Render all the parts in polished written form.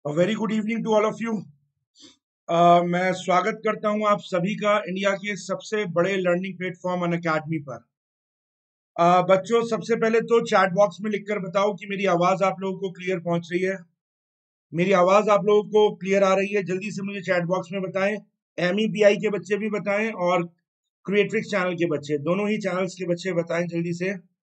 Very good evening to all of you. मैं स्वागत करता हूं आप सभी का इंडिया के सबसे बड़े लर्निंग प्लेटफॉर्म अनअकैडमी पर। बच्चों, सबसे पहले तो चैट बॉक्स में लिखकर बताओ कि मेरी आवाज आप लोगों को क्लियर पहुंच रही है। मेरी आवाज आप लोगों को क्लियर आ रही है? जल्दी से मुझे चैट बॉक्स में बताएं। एमईपीआई के बच्चे भी बताएं और क्रिएट्रिक्स चैनल के बच्चे, दोनों ही चैनल्स के बच्चे बताएं जल्दी से।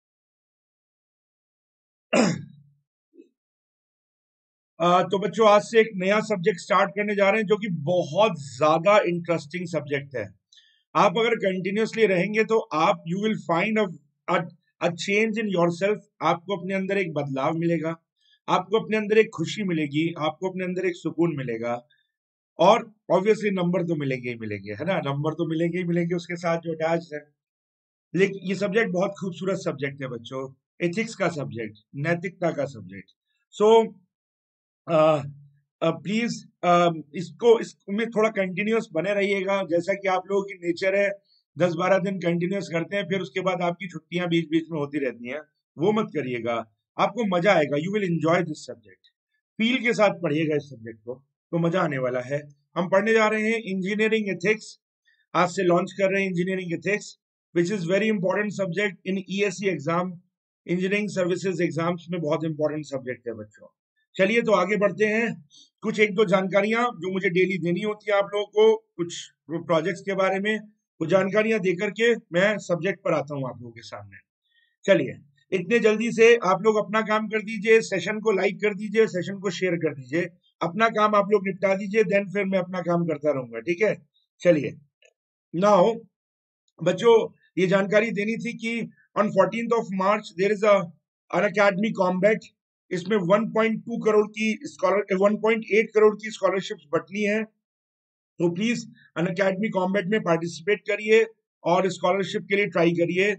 तो बच्चों, आज से एक नया सब्जेक्ट स्टार्ट करने जा रहे हैं जो कि बहुत ज्यादा इंटरेस्टिंग सब्जेक्ट है। आप अगर कंटिन्यूअसली रहेंगे तो आप you will find a change in yourself. आपको अपने अंदर एक बदलाव मिलेगा, आपको अपने अंदर एक खुशी मिलेगी, आपको अपने अंदर एक सुकून मिलेगा। और ऑब्वियसली नंबर तो मिलेंगे ही मिलेंगे, है ना? नंबर तो मिलेंगे ही मिलेंगे उसके साथ जो अटैच है। लेकिन ये सब्जेक्ट बहुत खूबसूरत सब्जेक्ट है बच्चों। एथिक्स का सब्जेक्ट, नैतिकता का सब्जेक्ट। सो प्लीज इसमें थोड़ा कंटिन्यूअस बने रहिएगा। जैसा कि आप लोगों की नेचर है, 10-12 दिन कंटिन्यूअस करते हैं, फिर उसके बाद आपकी छुट्टियां बीच बीच में होती रहती हैं। वो मत करिएगा, आपको मजा आएगा। You will enjoy this subject. Feel के साथ पढ़िएगा इस सब्जेक्ट को, तो मजा आने वाला है। हम पढ़ने जा रहे हैं इंजीनियरिंग एथिक्स। आज से लॉन्च कर रहे हैं engineering ethics, which is very important subject in ESC exam. Engineering services exams में बहुत इंपॉर्टेंट सब्जेक्ट है बच्चों। चलिए तो आगे बढ़ते हैं। कुछ एक दो जानकारियां जो मुझे डेली देनी होती है आप लोगों को, कुछ प्रोजेक्ट्स के बारे में, कुछ जानकारियां देकर के मैं सब्जेक्ट पर आता हूं आप लोगों के सामने। चलिए, इतने जल्दी से आप लोग अपना काम कर दीजिए, सेशन को लाइक कर दीजिए, सेशन को शेयर कर दीजिए। अपना काम आप लोग निपटा दीजिए, देन फिर मैं अपना काम करता रहूंगा, ठीक है? चलिए, नाउ बच्चों, ये जानकारी देनी थी कि on 14th of March there is Unacademy combat. इसमें 1.2 करोड़ की स्कॉलर 1.8 करोड़ की स्कॉलरशिप्स बटनी है। तो प्लीज अन अकेडमी कॉम्बैट में पार्टिसिपेट करिए और स्कॉलरशिप के लिए ट्राई करिए।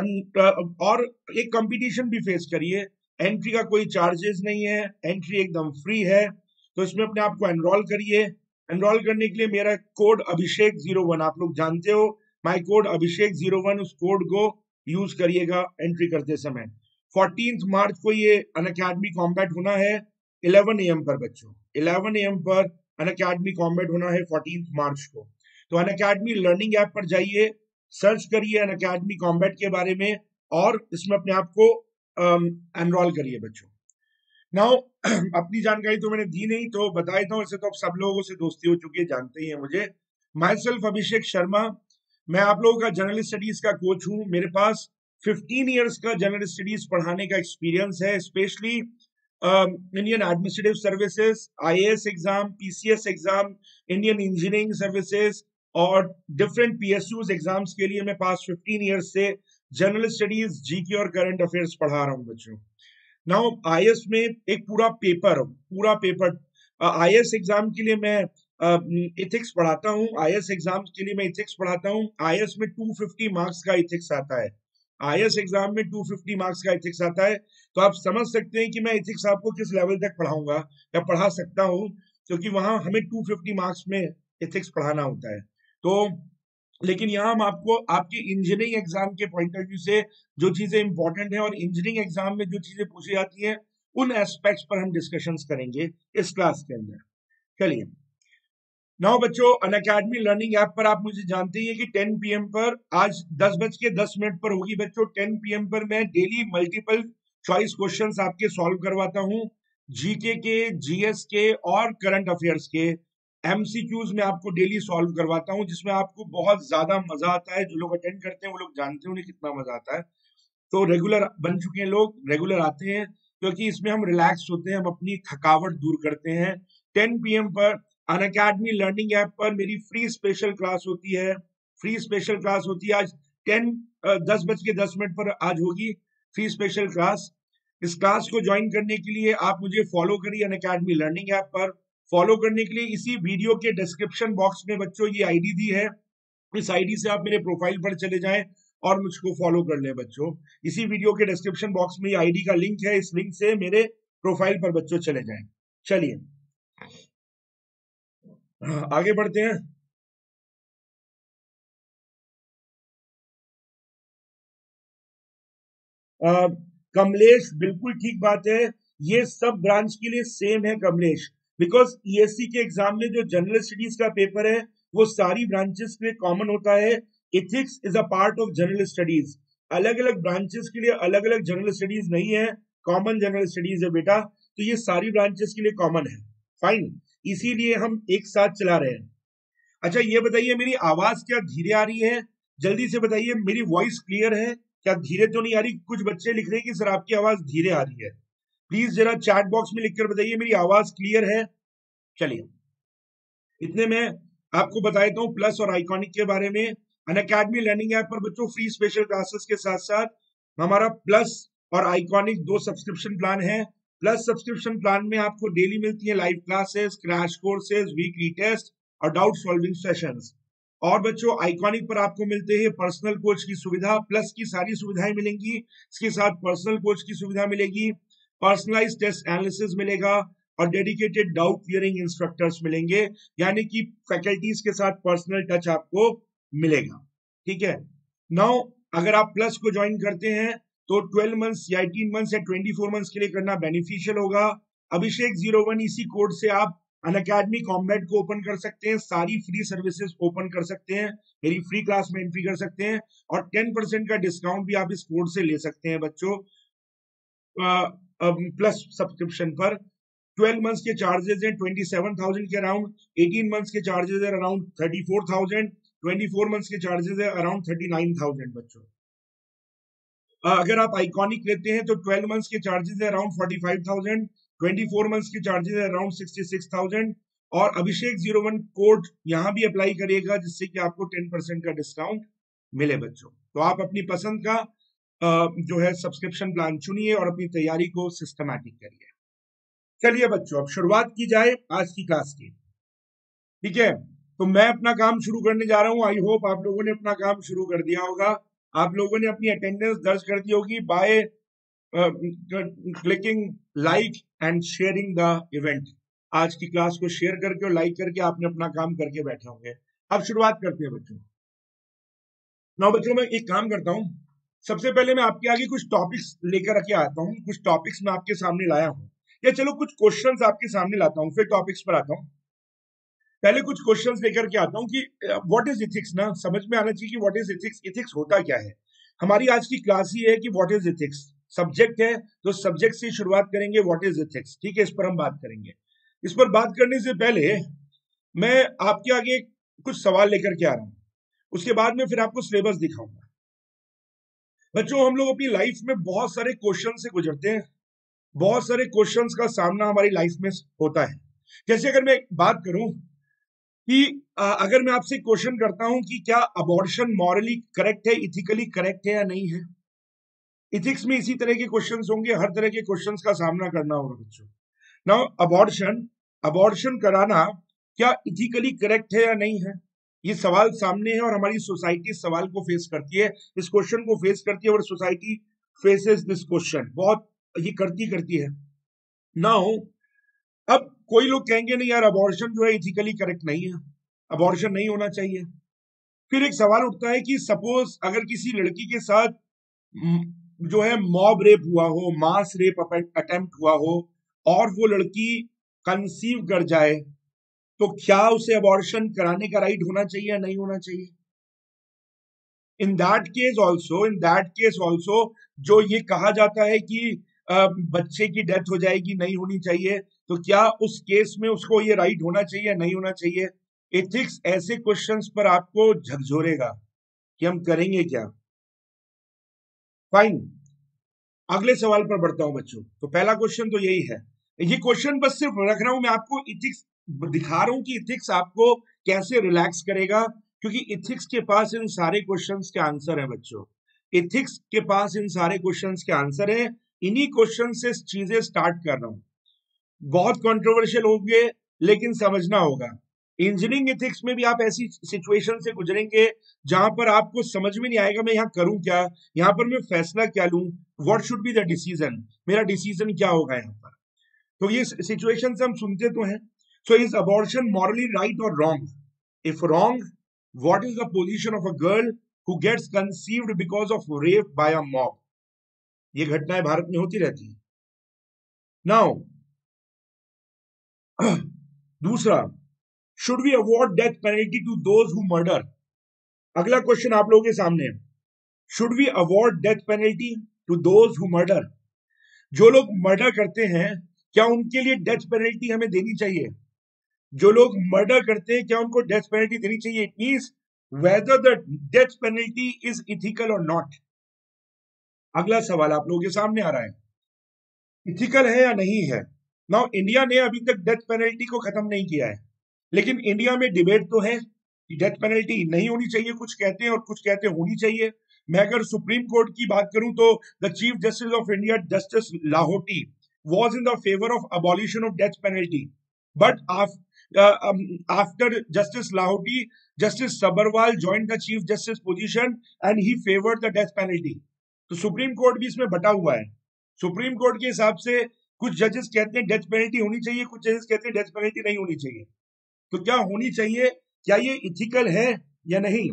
और एक कंपटीशन भी फेस करिए। एंट्री का कोई चार्जेस नहीं है, एंट्री एकदम फ्री है। तो इसमें अपने आप को एनरोल करिए। एनरोल करने के लिए मेरा कोड अभिषेक 01, आप लोग जानते हो, माई कोड अभिषेक 01, उस कोड को यूज करिएगा एंट्री करते समय। 14 मार्च को ये अन अकेडमी कॉम्बैट होना है 11 AM पर बच्चों। 11 AM पर अन अकेडमी कॉम्बैट होना है 14 मार्च को। तो अन अकेडमी लर्निंग ऐप पर जाइए, सर्च करिए अन अकेडमी कॉम्बैट के बारे में और इसमें अपने आप को एनरोल करिए बच्चों। नाउ अपनी जानकारी तो मैंने दी नहीं, तो बता देता हूँ। ऐसे तो अब सब लोगों से दोस्ती हो चुकी है, जानते ही है मुझे। Myself Abhishek Sharma. मैं आप लोगों का जनरल स्टडीज का कोच हूँ। मेरे पास 15 ईयर्स का जनरल स्टडीज पढ़ाने का एक्सपीरियंस है, specially Indian administrative services, IAS exam, PCS exam, Indian engineering services और डिफरेंट पीएसयूज एग्जाम्स के लिए मैं पास 15 ईयर्स से जनरल स्टडीज, जीके और करंट अफेयर्स पढ़ा रहा हूँ बच्चों। नाउ आईएएस में एक पूरा पेपर आईएएस एग्जाम के लिए मैं इथिक्स पढ़ाता हूँ। आईएएस एग्जाम के लिए मैं इथिक्स पढ़ाता हूँ। आईएएस में 250 मार्क्स का इथिक्स आता है। आईएएस एग्जाम में 250 मार्क्स का इथिक्स आता है। तो आप समझ सकते हैं कि मैं इथिक्स आपको किस लेवल तक पढ़ाऊंगा या पढ़ा सकता हूँ, क्योंकि वहां हमें 250 मार्क्स में इथिक्स पढ़ाना होता है। तो लेकिन यहाँ हम आपको आपकी इंजीनियरिंग एग्जाम के पॉइंट ऑफ व्यू से जो चीजें इंपॉर्टेंट है और इंजीनियरिंग एग्जाम में जो चीजें पूछी जाती हैं, उन एस्पेक्ट्स पर हम डिस्कशंस करेंगे इस क्लास के अंदर। चलिए, नाउ बच्चों, अन अकेडमी लर्निंग ऐप पर आप मुझे जानते ही हैं कि 10 PM पर, आज 10:10 पर होगी बच्चों। 10 PM पर मैं डेली मल्टीपल चॉइस क्वेश्चंस आपके सॉल्व करवाता हूँ, जीके के, जीएस के और करंट अफेयर्स के। एमसीक्यूज में आपको डेली सॉल्व करवाता हूँ, जिसमें आपको बहुत ज्यादा मजा आता है। जो लोग अटेंड करते हैं वो लोग जानते हैं उन्हें कितना मजा आता है। तो रेगुलर बन चुके हैं लोग, रेगुलर आते हैं, क्योंकि इसमें हम रिलैक्स होते हैं, हम अपनी थकावट दूर करते हैं। 10 PM पर अन अकेडमी लर्निंग ऐप पर मेरी फ्री स्पेशल क्लास होती है। फ्री स्पेशल क्लास होती है आज 10:10 पर आज होगी फ्री स्पेशल क्लास। इस क्लास को ज्वाइन करने के लिए आप मुझे फॉलो करिए अन अकेडमी लर्निंग ऐप पर। फॉलो करने के लिए इसी वीडियो के डिस्क्रिप्शन बॉक्स में बच्चों ये आईडी दी है, इस आईडी से आप मेरे प्रोफाइल पर चले जाएं और मुझको फॉलो कर लें बच्चों। इसी वीडियो के डिस्क्रिप्शन बॉक्स में आईडी का लिंक है, इस लिंक से मेरे प्रोफाइल पर बच्चों चले जाएं। चलिए, आगे बढ़ते हैं। कमलेश, बिल्कुल ठीक बात है। ये सब ब्रांच के लिए सेम है कमलेश। बिकॉज ईएससी के एग्जाम में जो जनरल स्टडीज का पेपर है वो सारी ब्रांचेस के लिए कॉमन होता है। Ethics is a part of general studies. अलग अलग ब्रांचेस के लिए अलग अलग जनरल स्टडीज नहीं है, कॉमन जनरल स्टडीज है बेटा, तो ये सारी ब्रांचेस के लिए कॉमन है। फाइन, इसीलिए हम एक साथ चला रहे हैं। अच्छा ये बताइए मेरी आवाज क्या धीरे आ रही है? जल्दी से बताइए, मेरी वॉइस क्लियर है? क्या धीरे तो नहीं आ रही? कुछ बच्चे लिख रहे हैं कि सर आपकी आवाज धीरे आ रही है। प्लीज जरा चैट बॉक्स में लिखकर बताइए मेरी आवाज क्लियर है। चलिए, इतने में आपको बता देता हूँ प्लस और आइकॉनिक के बारे में। अनअकैडमी लर्निंग ऐप पर बच्चों फ्री स्पेशल क्लासेस के साथ साथ हमारा प्लस और आइकॉनिक दो सब्सक्रिप्शन प्लान है। प्लस सब्सक्रिप्शन प्लान में आपको डेली मिलती है live classes, crash courses, weekly test और डाउट सॉल्विंग सेशंस। और बच्चों आइकॉनिक पर आपको मिलते हैं पर्सनल कोच की सुविधा, प्लस की सारी सुविधाएं मिलेंगी। इसके साथ पर्सनल कोच की सुविधा मिलेगी, पर्सनलाइज टेस्ट एनालिसिस मिलेगा और डेडिकेटेड डाउट क्लियरिंग इंस्ट्रक्टर्स मिलेंगे, यानी कि फैकल्टीज के साथ पर्सनल टच आपको मिलेगा। ठीक है, नाउ अगर आप प्लस को ज्वाइन करते हैं तो 12 मंथ्स या 18 मंथ्स या 24 मंथ्स के लिए करना बेनिफिशियल होगा। अभिषेक 01 इसी कोड से आप अनअकैडमी कॉम्बैट को ओपन कर सकते हैं, सारी फ्री सर्विसेज ओपन कर सकते हैं, मेरी फ्री क्लास में एंट्री कर सकते हैं और 10% का डिस्काउंट भी आप इस कोड से ले सकते हैं बच्चों प्लस सब्सक्रिप्शन पर। 12 मंथ्स के चार्जेस हैं 27,000 के अराउंड, 18 मंथ्स के चार्जेस है अराउंड 34,000, 24 मंथ्स के चार्जेस है अराउंड 39,000 बच्चों। अगर आप आइकॉनिक लेते हैं तो 12 मंथ्स के चार्जेस है अराउंड 45,000, 24 मंथ्स के चार्जेस है अराउंड 66,000 और अभिषेक 01 कोड यहाँ भी अप्लाई करिएगा जिससे कि आपको 10% का डिस्काउंट मिले बच्चों। तो आप अपनी पसंद का जो है सब्सक्रिप्शन प्लान चुनिए और अपनी तैयारी को सिस्टमैटिक करिए। चलिए बच्चों अब शुरुआत की जाए आज की क्लास की। ठीक है, तो मैं अपना काम शुरू करने जा रहा हूं। आई होप आप लोगों ने अपना काम शुरू कर दिया होगा। आप लोगों ने अपनी अटेंडेंस दर्ज कर दी होगी by clicking like and sharing the event. आज की क्लास को शेयर करके और लाइक करके आपने अपना काम करके बैठे होंगे। अब शुरुआत करते हैं बच्चों। ना बच्चों मैं एक काम करता हूं, सबसे पहले मैं आपके आगे कुछ टॉपिक्स लेकर के आता हूं, कुछ टॉपिक्स मैं आपके सामने लाया हूं, या चलो कुछ क्वेश्चंस आपके सामने लाता हूं फिर टॉपिक्स पर आता हूं। पहले कुछ क्वेश्चंस लेकर के आता हूं कि व्हाट इज इथिक्स, ना समझ में आना चाहिए कि व्हाट इज इथिक्स, इथिक्स होता क्या है। हमारी आज की क्लास ही है कि व्हाट इज इथिक्स, सब्जेक्ट है तो सब्जेक्ट से शुरुआत करेंगे व्हाट इज इथिक्स। ठीक है, इस पर हम बात करेंगे। इस पर बात करने से पहले मैं आपके आगे कुछ सवाल लेकर के आ रहा हूं, उसके बाद में फिर आपको सिलेबस दिखाऊंगा। बच्चों हम लोग अपनी लाइफ में बहुत सारे क्वेश्चन से गुजरते हैं, बहुत सारे क्वेश्चंस का सामना हमारी लाइफ में होता है। जैसे अगर मैं बात करूं कि अगर मैं आपसे क्वेश्चन करता हूं कि क्या अबॉर्शन मॉरली करेक्ट है, इथिकली करेक्ट है या नहीं है, इथिक्स में इसी तरह के क्वेश्चंस होंगे, हर तरह के क्वेश्चंस का सामना करना होगा बच्चों। नाउ अबॉर्शन, अबॉर्शन कराना क्या इथिकली करेक्ट है या नहीं है, ये सवाल सामने है और हमारी सोसाइटी इस सवाल को फेस करती है, इस क्वेश्चन को फेस करती है और सोसाइटी फेसेस दिस क्वेश्चन, बहुत ये करती है। नाउ अब कोई लोग कहेंगे नहीं यार अबॉर्शन जो है इथिकली करेक्ट नहीं है, अबॉर्शन नहीं होना चाहिए। फिर एक सवाल उठता है कि सपोज अगर किसी लड़की के साथ जो है मॉब रेप हुआ हो, मास रेप अटेम्प्ट हुआ हो और वो लड़की कंसीव कर जाए, तो क्या उसे अबॉर्शन कराने का राइट होना चाहिए या नहीं होना चाहिए। इन दैट केस ऑल्सो जो ये कहा जाता है कि बच्चे की डेथ हो जाएगी, नहीं होनी चाहिए, तो क्या उस केस में उसको ये राइट होना चाहिए या नहीं होना चाहिए। एथिक्स ऐसे क्वेश्चंस पर आपको झकझोरेगा कि हम करेंगे क्या। फाइन, अगले सवाल पर बढ़ता हूं बच्चों। तो पहला क्वेश्चन तो यही है, ये क्वेश्चन बस सिर्फ रख रहा हूं मैं आपको, इथिक्स दिखा रहा हूं कि इथिक्स आपको कैसे रिलैक्स करेगा, क्योंकि इथिक्स के पास इन सारे क्वेश्चंस के आंसर है बच्चों। इथिक्स के पास इन सारे क्वेश्चंस के आंसर है, इन्हीं क्वेश्चन से चीजें स्टार्ट कर रहा हूं। बहुत कंट्रोवर्शियल होंगे लेकिन समझना होगा। इंजीनियरिंग एथिक्स में भी आप ऐसी सिचुएशन से गुजरेंगे जहां पर आपको समझ में नहीं आएगा मैं यहाँ करूं क्या, यहाँ पर मैं फैसला क्या लूं, what should be the decision, मेरा डिसीजन क्या होगा यहाँ पर। तो ये सिचुएशन हम सुनते तो हैं। So is abortion morally right और wrong, if wrong what is the position of a girl who gets conceived because of rape by a mob. ये घटनाएं भारत में होती रहती है। नाउ दूसरा, should we award death penalty to those who murder? अगला question आप लोगों के सामने है, should we award death penalty to those who murder? जो लोग मर्डर करते हैं, क्या उनके लिए डेथ पेनल्टी हमें देनी चाहिए? जो लोग मर्डर करते हैं, क्या उनको डेथ पेनल्टी देनी चाहिए? It means whether the death penalty is ethical और नॉट। अगला सवाल आप लोगों के सामने आ रहा है, इथिकल है या नहीं है? नाउ इंडिया ने अभी तक डेथ पेनल्टी को खत्म नहीं किया है, लेकिन इंडिया में डिबेट तो है कि डेथ पेनल्टी नहीं होनी चाहिए, कुछ कहते हैं और कुछ कहते हैं होनी चाहिए। मैं अगर सुप्रीम कोर्ट की बात करूं तो the chief justice of India justice Lahoti was in the favor of abolition of death penalty, but after Justice Lahoti, Justice Sabharwal joined the chief justice position and he favored the death penalty. तो supreme court भी इसमें बटा हुआ है। Supreme court के हिसाब से कुछ जजेस कहते हैं डेथ पेनल्टी होनी चाहिए, कुछ जजेस कहते हैं डेथ पेनल्टी नहीं होनी चाहिए। तो क्या होनी चाहिए? क्या ये इथिकल है या नहीं?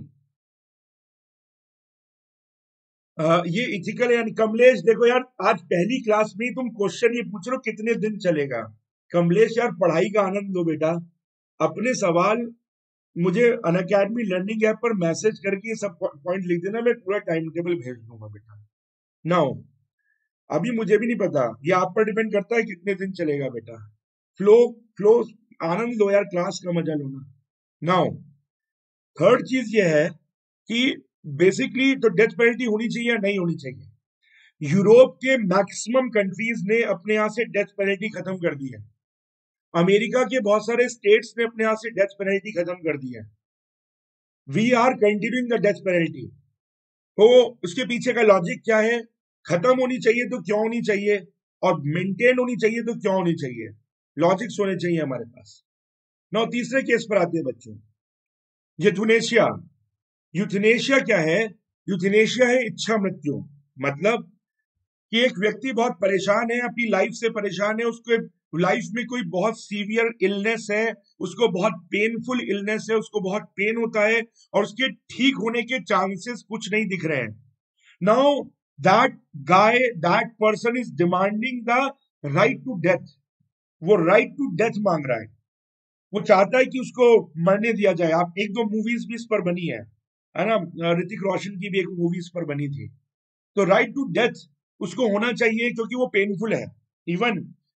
ये इथिकल है। कमलेश देखो यार, आज पहली क्लास में ही तुम क्वेश्चन ये पूछ रहे हो कितने दिन चलेगा। कमलेश यार, पढ़ाई का आनंद लो बेटा। अपने सवाल मुझे अनअकैडमी लर्निंग ऐप पर मैसेज करके ये सब पॉइंट लिख देना, मैं पूरा टाइम टेबल भेज दूंगा बेटा। नाउ अभी मुझे भी नहीं पता, ये आप पर डिपेंड करता है कितने दिन चलेगा बेटा। फ्लो फ्लो आनंद लो यार, क्लास का मजा लो ना। नाउ थर्ड चीज ये है कि बेसिकली तो डेथ पेनल्टी होनी चाहिए या नहीं होनी चाहिए? यूरोप के मैक्सिमम कंट्रीज ने अपने यहां से डेथ पेनल्टी खत्म कर दी है। अमेरिका के बहुत सारे स्टेट्स ने अपने यहां से डेथ पेनल्टी खत्म कर दी है। We are continuing the death penalty. तो उसके पीछे का लॉजिक क्या है? खत्म होनी चाहिए तो क्यों होनी चाहिए, और मेंटेन होनी चाहिए तो क्यों होनी चाहिए? लॉजिक्स होने चाहिए हमारे पास। नौ तीसरे केस पर आते हैं बच्चों, यूथनेशिया। यूथनेशिया क्या है? यूथनेशिया है इच्छा मृत्यु। मतलब कि एक व्यक्ति बहुत परेशान है, अपनी लाइफ से परेशान है, उसको लाइफ में कोई बहुत सीवियर इलनेस है, उसको बहुत पेनफुल इलनेस है, उसको बहुत पेन होता है और उसके ठीक होने के चांसेस कुछ नहीं दिख रहे हैं। Now that person is demanding the right to death. वो राइट टू डेथ मांग रहा है, वो चाहता है कि उसको मरने दिया जाए। आप एक दो मूवीज भी इस पर बनी है ना, ऋतिक रोशन की भी एक मूवी इस पर बनी थी। तो राइट टू डेथ उसको होना चाहिए क्योंकि वो पेनफुल है। इवन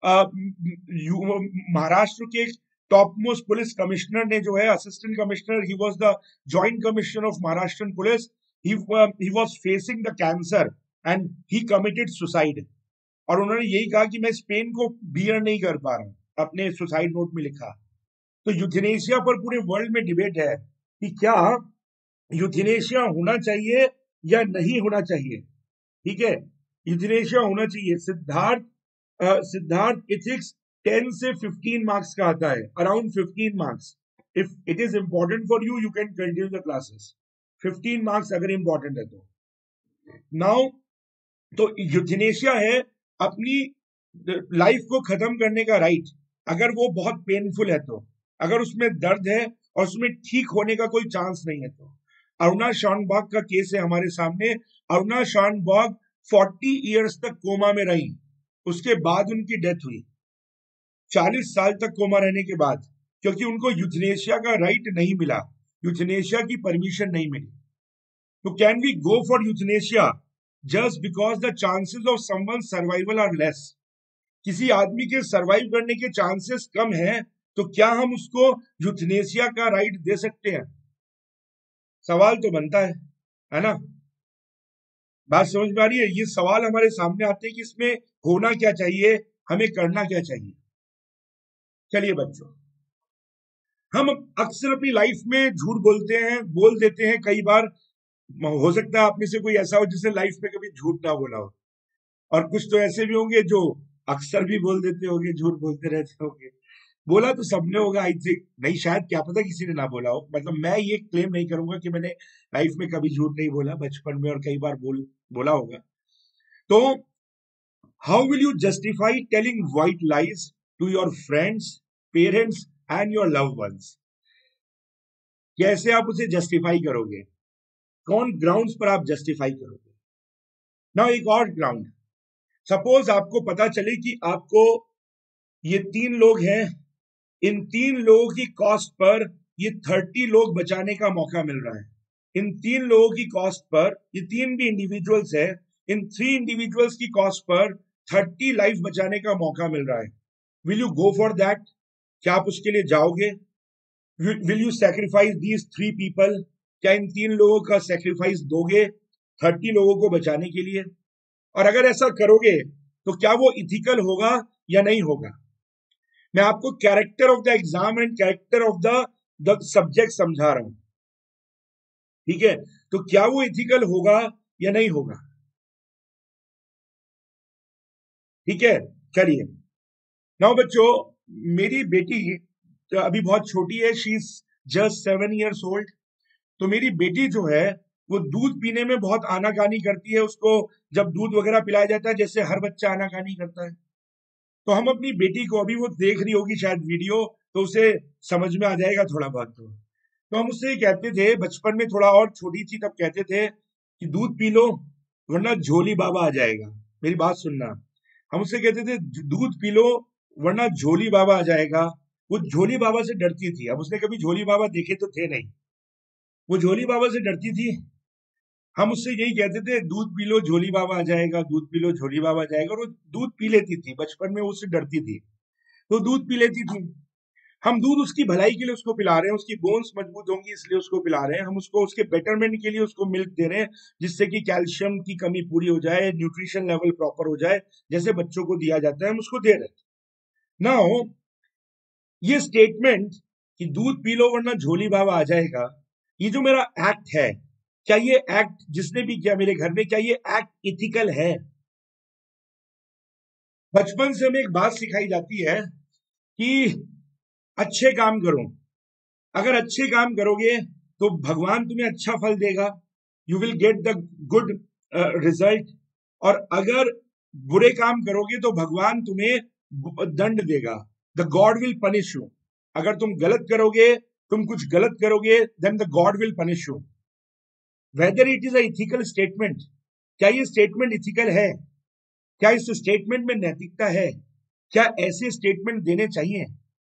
महाराष्ट्र के टॉप मोस्ट पुलिस कमिश्नर ने जो है, assistant commissioner, he was the joint commissioner of Maharashtra police, he was facing the cancer and he committed suicide. और उन्होंने यही कहा कि मैं इस पेन को बियर नहीं कर पा रहा हूं, अपने सुसाइड नोट में लिखा। तो यूथनेशिया पर पूरे वर्ल्ड में डिबेट है कि क्या यूथनेशिया होना चाहिए या नहीं होना चाहिए। ठीक है, यूथनेशिया होना चाहिए। सिद्धार्थ एथिक्स 10 से 15 मार्क्स का आता है, around 15 marks. If it is important for you, you can continue the classes. 15 marks अगर इंपॉर्टेंट है तो। नाउ तो यूथनेशिया है अपनी लाइफ को खत्म करने का राइट, अगर वो बहुत पेनफुल है तो, अगर उसमें दर्द है और उसमें ठीक होने का कोई चांस नहीं है तो। अरुणा शानबाग का केस है हमारे सामने। अरुणा शानबाग 40 इयर्स तक कोमा में रही, उसके बाद उनकी डेथ हुई, 40 साल तक कोमा रहने के बाद, क्योंकि उनको यूथनेशिया का राइट नहीं मिला, यूथनेशिया की परमिशन नहीं मिली। तो can we go for euthanasia just because the chances of someone survival are less? किसी आदमी के सर्वाइव करने के चांसेस कम है, तो क्या हम उसको यूथनेशिया का राइट दे सकते हैं? सवाल तो बनता है ना? बात समझ में आ रही है? ये सवाल हमारे सामने आते हैं कि इसमें होना क्या चाहिए, हमें करना क्या चाहिए। चलिए बच्चों, हम अक्सर अपनी लाइफ में झूठ बोल देते हैं कई बार। हो सकता है आप में से कोई ऐसा हो जिसने लाइफ में कभी झूठ ना बोला हो, और कुछ तो ऐसे भी होंगे जो अक्सर भी बोल देते होंगे, झूठ बोलते रहते होंगे। बोला तो सबने होगा आई थिंक, नहीं शायद, क्या पता किसी ने ना बोला हो। मतलब मैं ये क्लेम नहीं करूंगा कि मैंने लाइफ में कभी झूठ नहीं बोला, बचपन में और कई बार बोला होगा। तो how will you justify telling white lies to your friends, parents and your loved ones? कैसे आप उसे जस्टिफाई करोगे? कौन ग्राउंड्स पर आप जस्टिफाई करोगे? ना एक और ग्राउंड, सपोज आपको पता चले कि आपको ये 3 लोग हैं इन 3 लोगों की कॉस्ट पर ये 30 लोग बचाने का मौका मिल रहा है। इन 3 लोगों की कॉस्ट पर, ये 3 भी इंडिविजुअल्स है, इन 3 इंडिविजुअल्स की कॉस्ट पर 30 लाइफ बचाने का मौका मिल रहा है। Will you go for that? क्या आप उसके लिए जाओगे? Will you sacrifice these 3 people? क्या इन 3 लोगों का सैक्रिफाइस दोगे 30 लोगों को बचाने के लिए? और अगर ऐसा करोगे तो क्या वो इथिकल होगा या नहीं होगा? मैं आपको character of the exam and character of the subject समझा रहा हूं, ठीक है? तो क्या वो इथिकल होगा या नहीं होगा? ठीक है, चलिए। नाउ बच्चों, मेरी बेटी अभी बहुत छोटी है, she is just 7 years old। तो मेरी बेटी जो है वो दूध पीने में बहुत आनाकानी करती है। उसको जब दूध वगैरह पिलाया जाता है, जैसे हर बच्चा आनाकानी करता है, तो हम अपनी बेटी को, अभी वो देख रही होगी शायद वीडियो, तो उसे समझ में आ जाएगा थोड़ा बहुत। तो हम उससे कहते थे बचपन में, थोड़ा और छोटी थी तब कहते थे कि दूध पी लो वरना झोली बाबा आ जाएगा। मेरी बात सुनना, हम उससे कहते थे दूध पी लो वरना झोली बाबा आ जाएगा। वो झोली बाबा से डरती थी। अब उसने कभी झोली बाबा देखे तो थे नहीं, वो झोली बाबा से डरती थी। हम उससे यही कहते थे दूध पी लो झोली बाबा आ जाएगा, दूध पी लो झोली बाबा आ जाएगा। और वो दूध पी लेती थी, बचपन में वो उससे डरती थी तो दूध पी लेती थी। हम दूध उसकी भलाई के लिए उसको पिला रहे हैं, उसकी बोन्स मजबूत होंगी इसलिए उसको पिला रहे हैं, हम उसको उसके बेटरमेंट के लिए उसको मिल्क दे रहे हैं, जिससे कि कैल्शियम की कमी पूरी हो जाए, न्यूट्रिशन लेवल प्रॉपर हो जाए, जैसे बच्चों को दिया जाता है हम उसको दे रहे हैं। नाउ ये स्टेटमेंट कि दूध पी लो वरना झोली बाबा आ जाएगा, ये जो मेरा एक्ट है, क्या ये एक्ट जिसने भी किया मेरे घर में, क्या ये एक्ट इथिकल है? बचपन से हमें एक बात सिखाई जाती है कि अच्छे काम करो। अगर अच्छे काम करोगे तो भगवान तुम्हें अच्छा फल देगा, you will get the good result. और अगर बुरे काम करोगे तो भगवान तुम्हें दंड देगा, the god will punish you. अगर तुम गलत करोगे, तुम कुछ गलत करोगे, then the god will punish you. Whether it is a ethical statement, क्या ये स्टेटमेंट इथिकल है? क्या इस स्टेटमेंट में नैतिकता है? क्या ऐसे स्टेटमेंट देने चाहिए?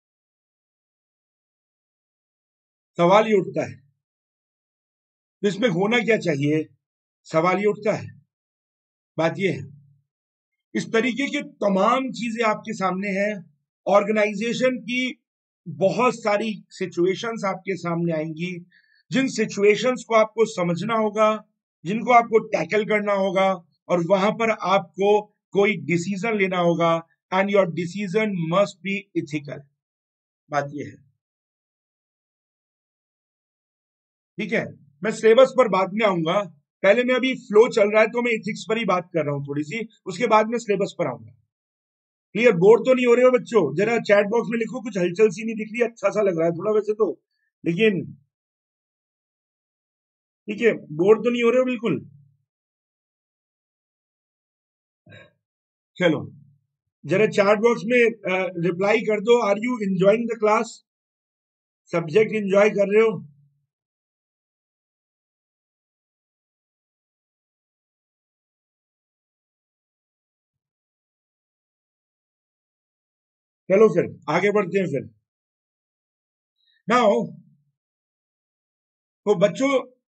सवाल ये उठता है, तो इसमें होना क्या चाहिए? सवाल ये उठता है। बात ये है, इस तरीके की तमाम चीजें आपके सामने हैं। ऑर्गेनाइजेशन की बहुत सारी सिचुएशंस आपके सामने आएंगी, जिन सिचुएशंस को आपको समझना होगा, जिनको आपको टैकल करना होगा, और वहां पर आपको कोई डिसीजन लेना होगा, and your decision must be ethical. बात यह है, ठीक है? मैं सिलेबस पर बाद में आऊंगा, पहले मैं अभी फ्लो चल रहा है तो मैं इथिक्स पर ही बात कर रहा हूं थोड़ी सी, उसके बाद में सिलेबस पर आऊंगा। क्लियर? बोर तो नहीं हो रहे हो बच्चों? जरा चैट बॉक्स में लिखो, कुछ हलचल सी नहीं दिख रही, अच्छा सा लग रहा है थोड़ा वैसे तो, लेकिन ठीक है, बोर तो नहीं हो रहे हो बिल्कुल? चलो, जरा चैट बॉक्स में रिप्लाई कर दो, are you enjoying the class? Subject enjoy कर रहे हो? चलो फिर आगे बढ़ते हैं फिर। नाउ, तो बच्चों,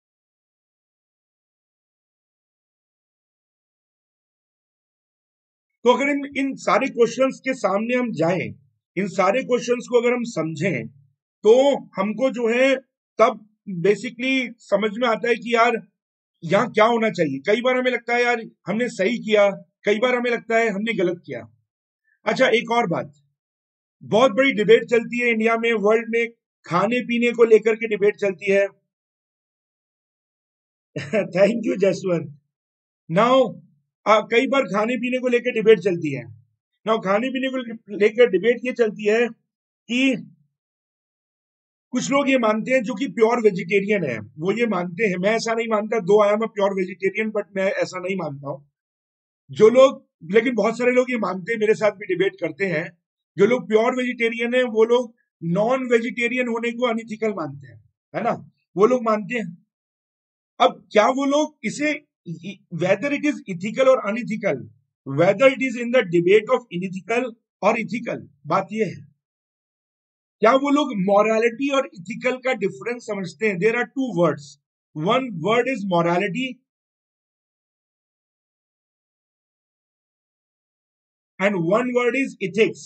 तो अगर इन सारे क्वेश्चंस के सामने हम जाएं, इन सारे क्वेश्चंस को अगर हम समझें, तो हमको जो है तब बेसिकली समझ में आता है कि यार यहाँ क्या होना चाहिए। कई बार हमें लगता है यार हमने सही किया, कई बार हमें लगता है हमने गलत किया। अच्छा, एक और बात, बहुत बड़ी डिबेट चलती है इंडिया में, वर्ल्ड में, खाने पीने को लेकर के डिबेट चलती है। Thank you Jaswant. नाउ कई बार खाने पीने को लेकर डिबेट चलती है। नाउ खाने पीने को लेकर डिबेट ये चलती है कि कुछ लोग ये मानते हैं जो कि प्योर वेजिटेरियन है, वो ये मानते हैं, मैं ऐसा नहीं मानता, though I am a pure vegetarian, but मैं ऐसा नहीं मानता हूं। जो लोग, लेकिन बहुत सारे लोग ये मानते हैं, मेरे साथ भी डिबेट करते हैं, जो लोग प्योर वेजिटेरियन है वो लोग नॉन वेजिटेरियन होने को अनइथिकल मानते हैं, है ना? वो लोग मानते हैं। अब क्या वो लोग इसे, वेदर इट इज इथिकल और unethical, whether it is in the debate of unethical और इथिकल, बात ये है। क्या वो लोग मॉरालिटी और इथिकल का डिफरेंस समझते हैं? There are two words, one word is morality and one word is ethics.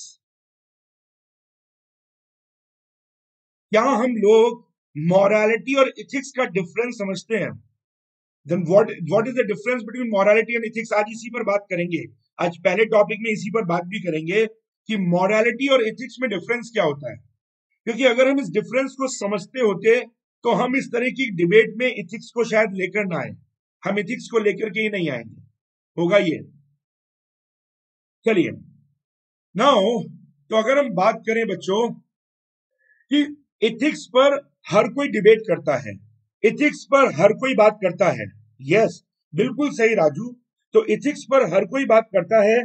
क्या हम लोग मॉरालिटी और इथिक्स का डिफरेंस समझते हैं? Then what is the difference between morality and ethics? आज इसी पर बात करेंगे। आज पहले टॉपिक में इसी पर बात भी करेंगे कि मॉरालिटी और इथिक्स में डिफरेंस क्या होता है। क्योंकि अगर हम इस डिफरेंस को समझते होते तो हम इस तरह की डिबेट में इथिक्स को शायद लेकर ना आए। हम इथिक्स को लेकर के ही नहीं आएंगे, होगा ये। चलिए नाउ, तो अगर हम बात करें बच्चों कि इथिक्स पर हर कोई डिबेट करता है, इथिक्स पर हर कोई बात करता है। यस, बिल्कुल सही राजू। तो इथिक्स पर हर कोई बात करता है,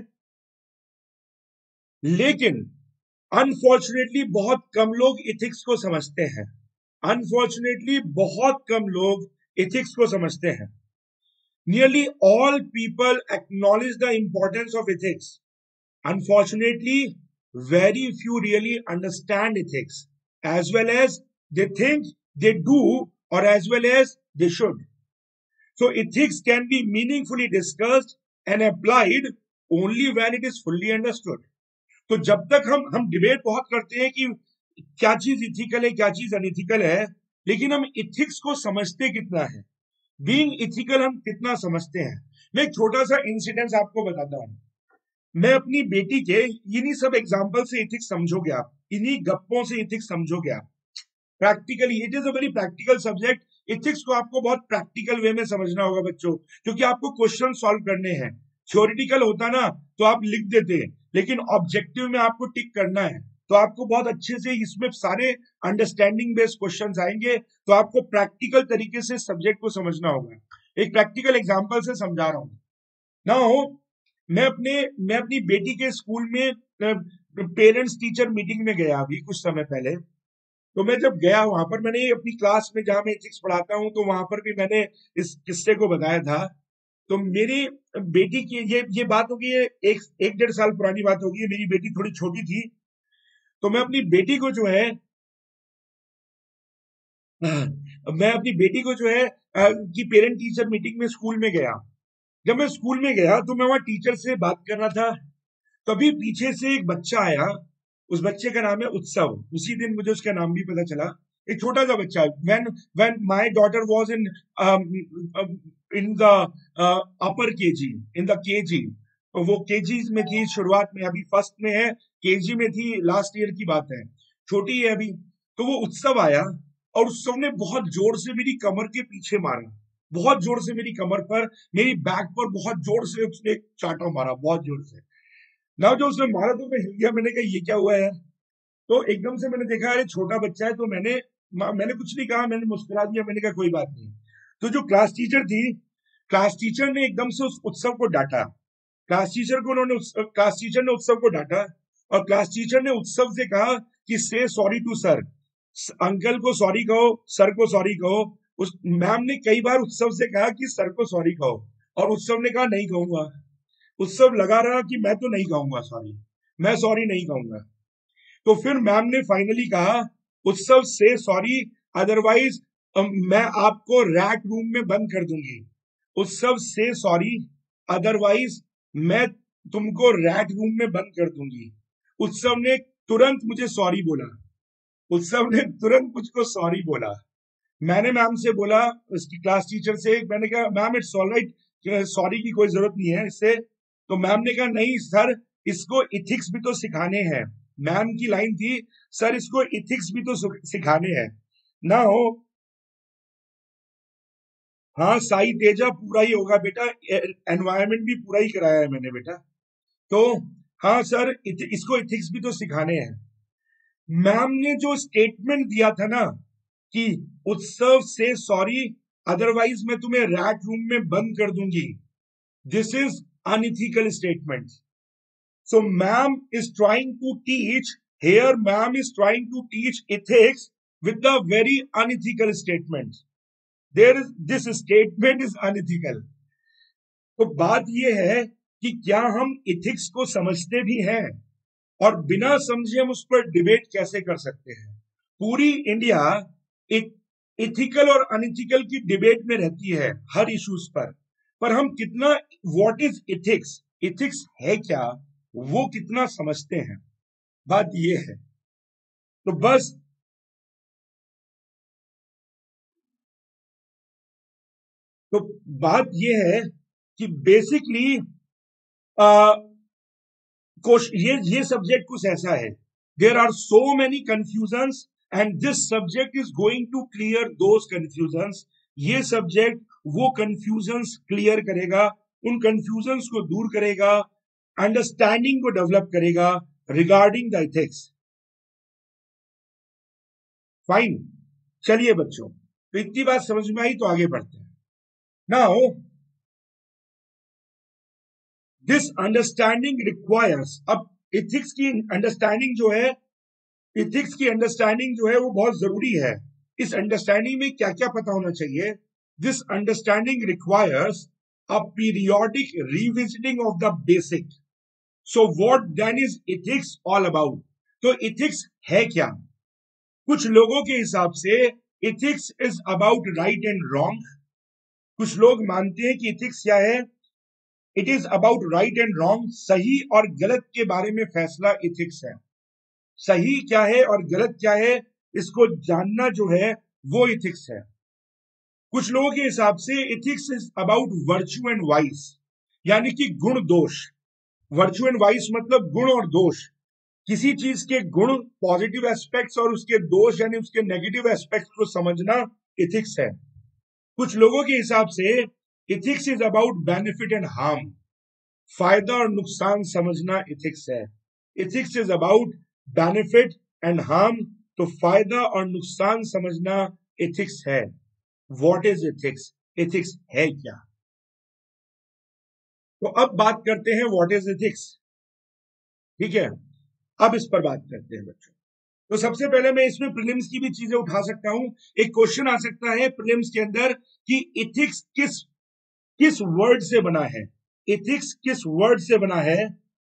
लेकिन अनफॉर्चुनेटली बहुत कम लोग इथिक्स को समझते हैं। अनफॉर्चुनेटली बहुत कम लोग इथिक्स को समझते हैं। Nearly all people acknowledge the importance of ethics. Unfortunately very few really understand ethics as well as they think they do, or as well as they should. So ethics can be meaningfully discussed and applied only when it is fully understood. तो जब तक हम debate बहुत करते हैं कि क्या चीज इथिकल है, क्या चीज अनइथिकल है, लेकिन हम इथिक्स को समझते कितना है, बीइंग इथिकल हम कितना समझते हैं। मैं एक छोटा सा इंसिडेंस आपको बताता हूं। मैं अपनी बेटी के इन्हीं सब एग्जाम्पल से इथिक्स समझोगे आप, इन्हीं गप्पों से इथिक्स समझोगे आप। Practically it is a very practical subject. Ethics को आपको बहुत प्रैक्टिकल वे में समझना होगा बच्चों, क्योंकि आपको क्वेश्चन सॉल्व करने हैं। थ्योरेटिकल होता ना तो आप लिख देते हैं, लेकिन ऑब्जेक्टिव में आपको टिक करना है, तो आपको बहुत अच्छे से इसमें सारे अंडरस्टैंडिंग बेस्ड क्वेश्चंस आएंगे। तो आपको प्रैक्टिकल तरीके से सब्जेक्ट को समझना होगा। एक प्रैक्टिकल एग्जाम्पल से समझा रहा हूं ना। मैं अपनी बेटी के स्कूल में पेरेंट्स टीचर मीटिंग में गया अभी कुछ समय पहले। तो मैं जब गया वहां पर, मैंने अपनी क्लास में जहां मैं एथिक्स पढ़ाता हूं, तो वहां पर भी मैंने इस किस्से को बताया था। तो मेरी बेटी की ये बात होगी, एक एक डेढ़ साल पुरानी बात होगी। मेरी बेटी थोड़ी छोटी थी। तो मैं अपनी बेटी को जो है मैं अपनी बेटी को जो है कि पेरेंट टीचर मीटिंग में स्कूल में गया। जब मैं स्कूल में गया तो मैं वहां टीचर से बात कर रहा था। तभी पीछे से एक बच्चा आया। उस बच्चे का नाम है उत्सव। उसी दिन मुझे उसका नाम भी पता चला। एक छोटा सा बच्चा। When my daughter was in the upper KG, in the KG, वो केजी में थी शुरुआत में, अभी फर्स्ट में है, केजी में थी, लास्ट ईयर की बात है, छोटी है अभी। तो वो उत्सव आया और उत्सव ने बहुत जोर से मेरी कमर के पीछे मारा, बहुत जोर से मेरी कमर पर, मेरी बैक पर बहुत जोर से उसने चाटा मारा, बहुत जोर से ना। जो उसने मारा तो मैं हिल गया। मैंने कहा ये क्या हुआ है? तो एकदम से मैंने देखा अरे छोटा बच्चा है। तो मैंने कुछ नहीं कहा, मैंने मुस्कुरा दिया। मैंने कहा कोई बात नहीं। तो जो क्लास टीचर थी, क्लास टीचर ने एकदम से उस उत्सव को डांटा। क्लास टीचर ने उत्सव को डांटा, और क्लास टीचर ने उत्सव से कहा कि say sorry to sir. Uncle को सॉरी कहो, सर को सॉरी कहो। उस मैम ने कई बार उत्सव से कहा कि सर को सॉरी कहो, और उत्सव ने कहा नहीं कहूंगा। उत्सव लगा रहा कि मैं तो नहीं कहूंगा सॉरी, मैं सॉरी नहीं कहूंगा। तो फिर मैम ने फाइनली कहा उत्सव से सॉरी, अदरवाइज मैं आपको रैक रूम में बंद कर दूंगी। उत्सव से सॉरी, अदरवाइज मैं तुमको रैक रूम में बंद कर दूंगी। उत्सव ने तुरंत मुझे सॉरी बोला। उत्सव ने तुरंत मुझको सॉरी बोला। मैंने मैम से बोला, उसकी क्लास टीचर से, मैंने कहा ma'am it's all right, sorry की कोई जरूरत नहीं है इससे। तो मैम ने कहा नहीं सर, इसको इथिक्स भी तो सिखाने हैं। मैम की लाइन थी, सर इसको इथिक्स भी तो सिखाने हैं ना हो। हाँ साई तेजा पूरा ही होगा बेटा, एनवायरमेंट भी पूरा ही कराया है मैंने बेटा। तो हाँ सर, इसको इथिक्स भी तो सिखाने हैं। मैम ने जो स्टेटमेंट दिया था ना कि उत्सव से सॉरी, अदरवाइज मैं तुम्हें रैट रूम में बंद कर दूंगी, this is unethical statement. So ma'am is trying to teach, here ma'am is trying to teach ethics with the very unethical statement. This statement is unethical. तो बात यह है कि क्या हम इथिक्स को समझते भी हैं, और बिना समझे हम उस पर डिबेट कैसे कर सकते हैं। पूरी इंडिया एक इथिकल और अनइथिकल की डिबेट में रहती है हर इश्यूज पर हम कितना, व्हाट इज इथिक्स, इथिक्स है क्या, वो कितना समझते हैं, बात ये है। तो बस तो बात ये है कि बेसिकली ये सब्जेक्ट कुछ ऐसा है, there are so many confusions and this subject is going to clear those confusions. ये सब्जेक्ट वो कंफ्यूजन्स क्लियर करेगा, उन कंफ्यूजन्स को दूर करेगा, अंडरस्टैंडिंग को डेवलप करेगा रिगार्डिंग द एथिक्स। फाइन, चलिए बच्चों, तो इतनी बात समझ में आई तो आगे बढ़ते हैं। नाउ दिस अंडरस्टैंडिंग रिक्वायर्स, अब एथिक्स की अंडरस्टैंडिंग जो है, इथिक्स की अंडरस्टैंडिंग जो है वो बहुत जरूरी है। इस अंडरस्टैंडिंग में क्या क्या पता होना चाहिए। This understanding requires a periodic revisiting of the basic. So what then is ethics all about. तो इथिक्स है क्या। कुछ लोगों के हिसाब से ethics is about right and wrong. कुछ लोग मानते हैं कि इथिक्स क्या है, it is about right and wrong, सही और गलत के बारे में फैसला इथिक्स है। सही क्या है और गलत क्या है इसको जानना जो है वो इथिक्स है। कुछ लोगों के हिसाब से ethics is about virtue and vice, यानी कि गुण दोष। वर्च्यू एंड वाइस मतलब गुण और दोष, किसी चीज के गुण पॉजिटिव एस्पेक्ट्स और उसके दोष यानी उसके नेगेटिव एस्पेक्ट्स को समझना इथिक्स है। कुछ लोगों के हिसाब से ethics is about benefit and harm, फायदा और नुकसान समझना इथिक्स है। Ethics is about benefit and harm, तो फायदा और नुकसान समझना इथिक्स है। व्हाट इज इथिक्स, इथिक्स है क्या। तो अब बात करते हैं व्हाट इज इथिक्स। ठीक है, अब इस पर बात करते हैं बच्चों। तो सबसे पहले मैं इसमें प्रीलिम्स की भी चीजें उठा सकता हूं। एक क्वेश्चन आ सकता है प्रीलिम्स के अंदर कि इथिक्स किस किस वर्ड से बना है। इथिक्स किस वर्ड से बना है।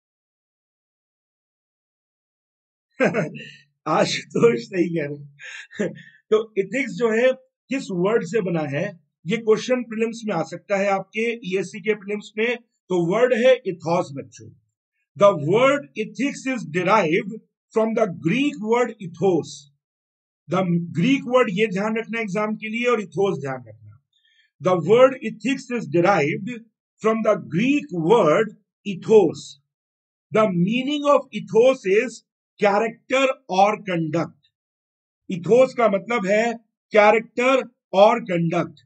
आशुतोष सही कह रहे हैं। तो इथिक्स जो है किस वर्ड से बना है, ये क्वेश्चन प्रीलिम्स में आ सकता है आपके ईएससी के प्रीलिम्स में। तो वर्ड है इथॉस बच्चों। The word ethics is derived from the Greek word ethos. The Greek word ये ध्यान रखना एग्जाम के लिए, और इथोस ध्यान रखना। The word ethics is derived from the Greek word ethos. The meaning of ethos is character और conduct. Ethos का मतलब है कैरेक्टर और conduct.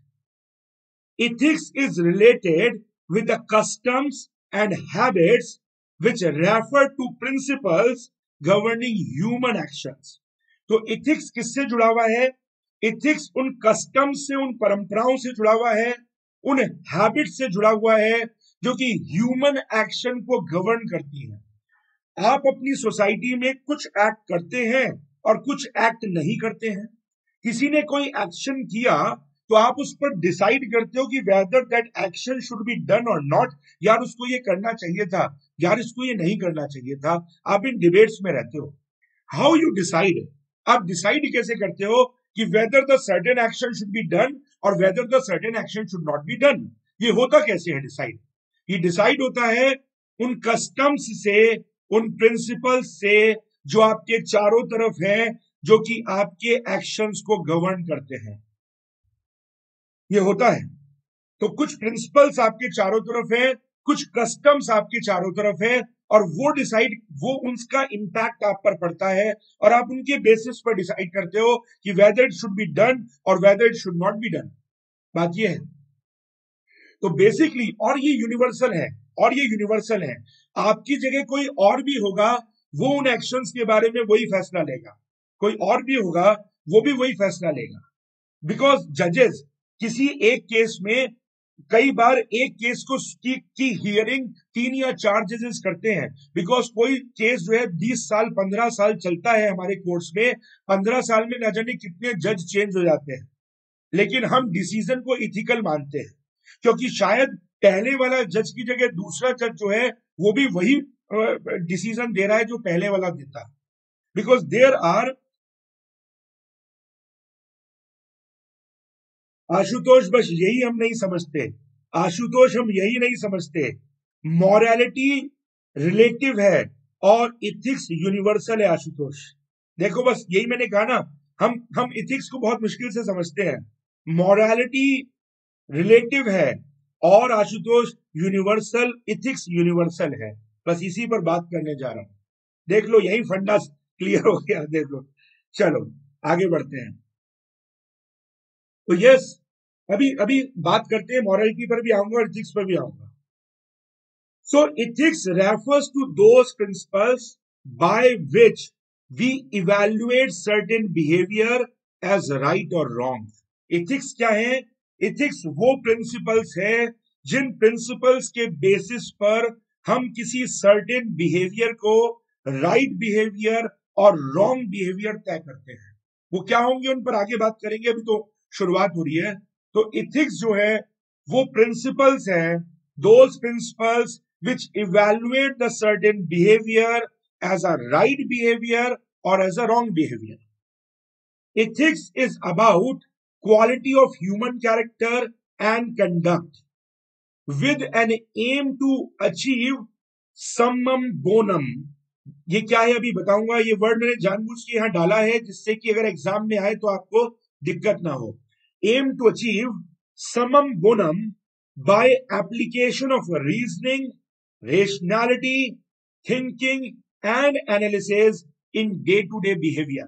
Ethics is related with the customs and habits which refer to principles governing human actions। तो ethics किससे जुड़ा हुआ है। इथिक्स उन कस्टम्स से, उन परंपराओं से जुड़ा हुआ है, उन हैबिट से जुड़ा हुआ है जो कि ह्यूमन एक्शन को गवर्न करती है। आप अपनी सोसाइटी में कुछ एक्ट करते हैं और कुछ एक्ट नहीं करते हैं। किसी ने कोई एक्शन किया तो आप उस पर डिसाइड करते हो कि whether that action should be done और नॉट। यार उसको ये करना चाहिए था, यार इसको ये नहीं करना चाहिए था। आप इन डिबेट्स में रहते हो। हाउ यू डिसाइड, आप डिसाइड कैसे करते हो कि whether the certain action should be done और whether the certain action should not be done. ये होता कैसे है डिसाइड। ये डिसाइड होता है उन कस्टम्स से, उन प्रिंसिपल्स से जो आपके चारों तरफ हैं, जो कि आपके एक्शंस को गवर्न करते हैं। ये होता है। तो कुछ प्रिंसिपल्स आपके चारों तरफ है, कुछ कस्टम्स आपके चारों तरफ है, और वो डिसाइड, वो उनका इंपैक्ट आप पर पड़ता है और आप उनके बेसिस पर डिसाइड करते हो कि whether it should be done और whether it should not be done. बात ये है। तो बेसिकली, और ये यूनिवर्सल है, और ये यूनिवर्सल है। आपकी जगह कोई और भी होगा, वो उन एक्शंस के बारे में वही फैसला लेगा। कोई और भी होगा, वो भी वही फैसला लेगा। बिकॉज जजेस किसी एक केस में, कई बार एक केस को की हियरिंग 3 या 4 जजेस करते हैं। बिकॉज कोई केस जो है 20 साल 15 साल चलता है हमारे कोर्ट्स में, 15 साल में न जाने कितने जज चेंज हो जाते हैं। लेकिन हम डिसीजन को इथिकल मानते हैं, क्योंकि शायद पहले वाला जज की जगह दूसरा जज जो है वो भी वही डिसीजन दे रहा है जो पहले वाला देता, बिकॉज देयर आर, आशुतोष बस यही हम नहीं समझते, आशुतोष हम यही नहीं समझते, मॉरलिटी रिलेटिव है और इथिक्स यूनिवर्सल है आशुतोष। देखो बस यही मैंने कहा ना, हम इथिक्स को बहुत मुश्किल से समझते हैं, मॉरलिटी रिलेटिव है और आशुतोष यूनिवर्सल, इथिक्स यूनिवर्सल है। बस इसी पर बात करने जा रहा हूं, देख लो यही फंडा क्लियर हो गया, देख लो। चलो आगे बढ़ते हैं। तो यस, अभी अभी बात करते हैं, मॉरलिटी पर भी आऊंगा और इथिक्स पर भी आऊंगा। So ethics refers to those principles by which we evaluate certain behavior as right or wrong. Ethics क्या है? Ethics वो principles है जिन principles के basis पर हम किसी certain behavior को right behavior और wrong behavior तय करते हैं। वो क्या होंगे उन पर आगे बात करेंगे, अभी तो शुरुआत हो रही है। तो ethics जो है वो principles है, those principles which evaluate the certain behavior as a right behavior or as a wrong behavior. Ethics is about quality of human character and conduct with an aim to achieve summum bonum. ये क्या है अभी बताऊंगा, ये word मैंने जानबूझ के यहां डाला है जिससे कि अगर एग्जाम में आए तो आपको दिक्कत ना हो। Aim to achieve summum bonum by application of reasoning, rationality, thinking and analysis in day-to-day behavior.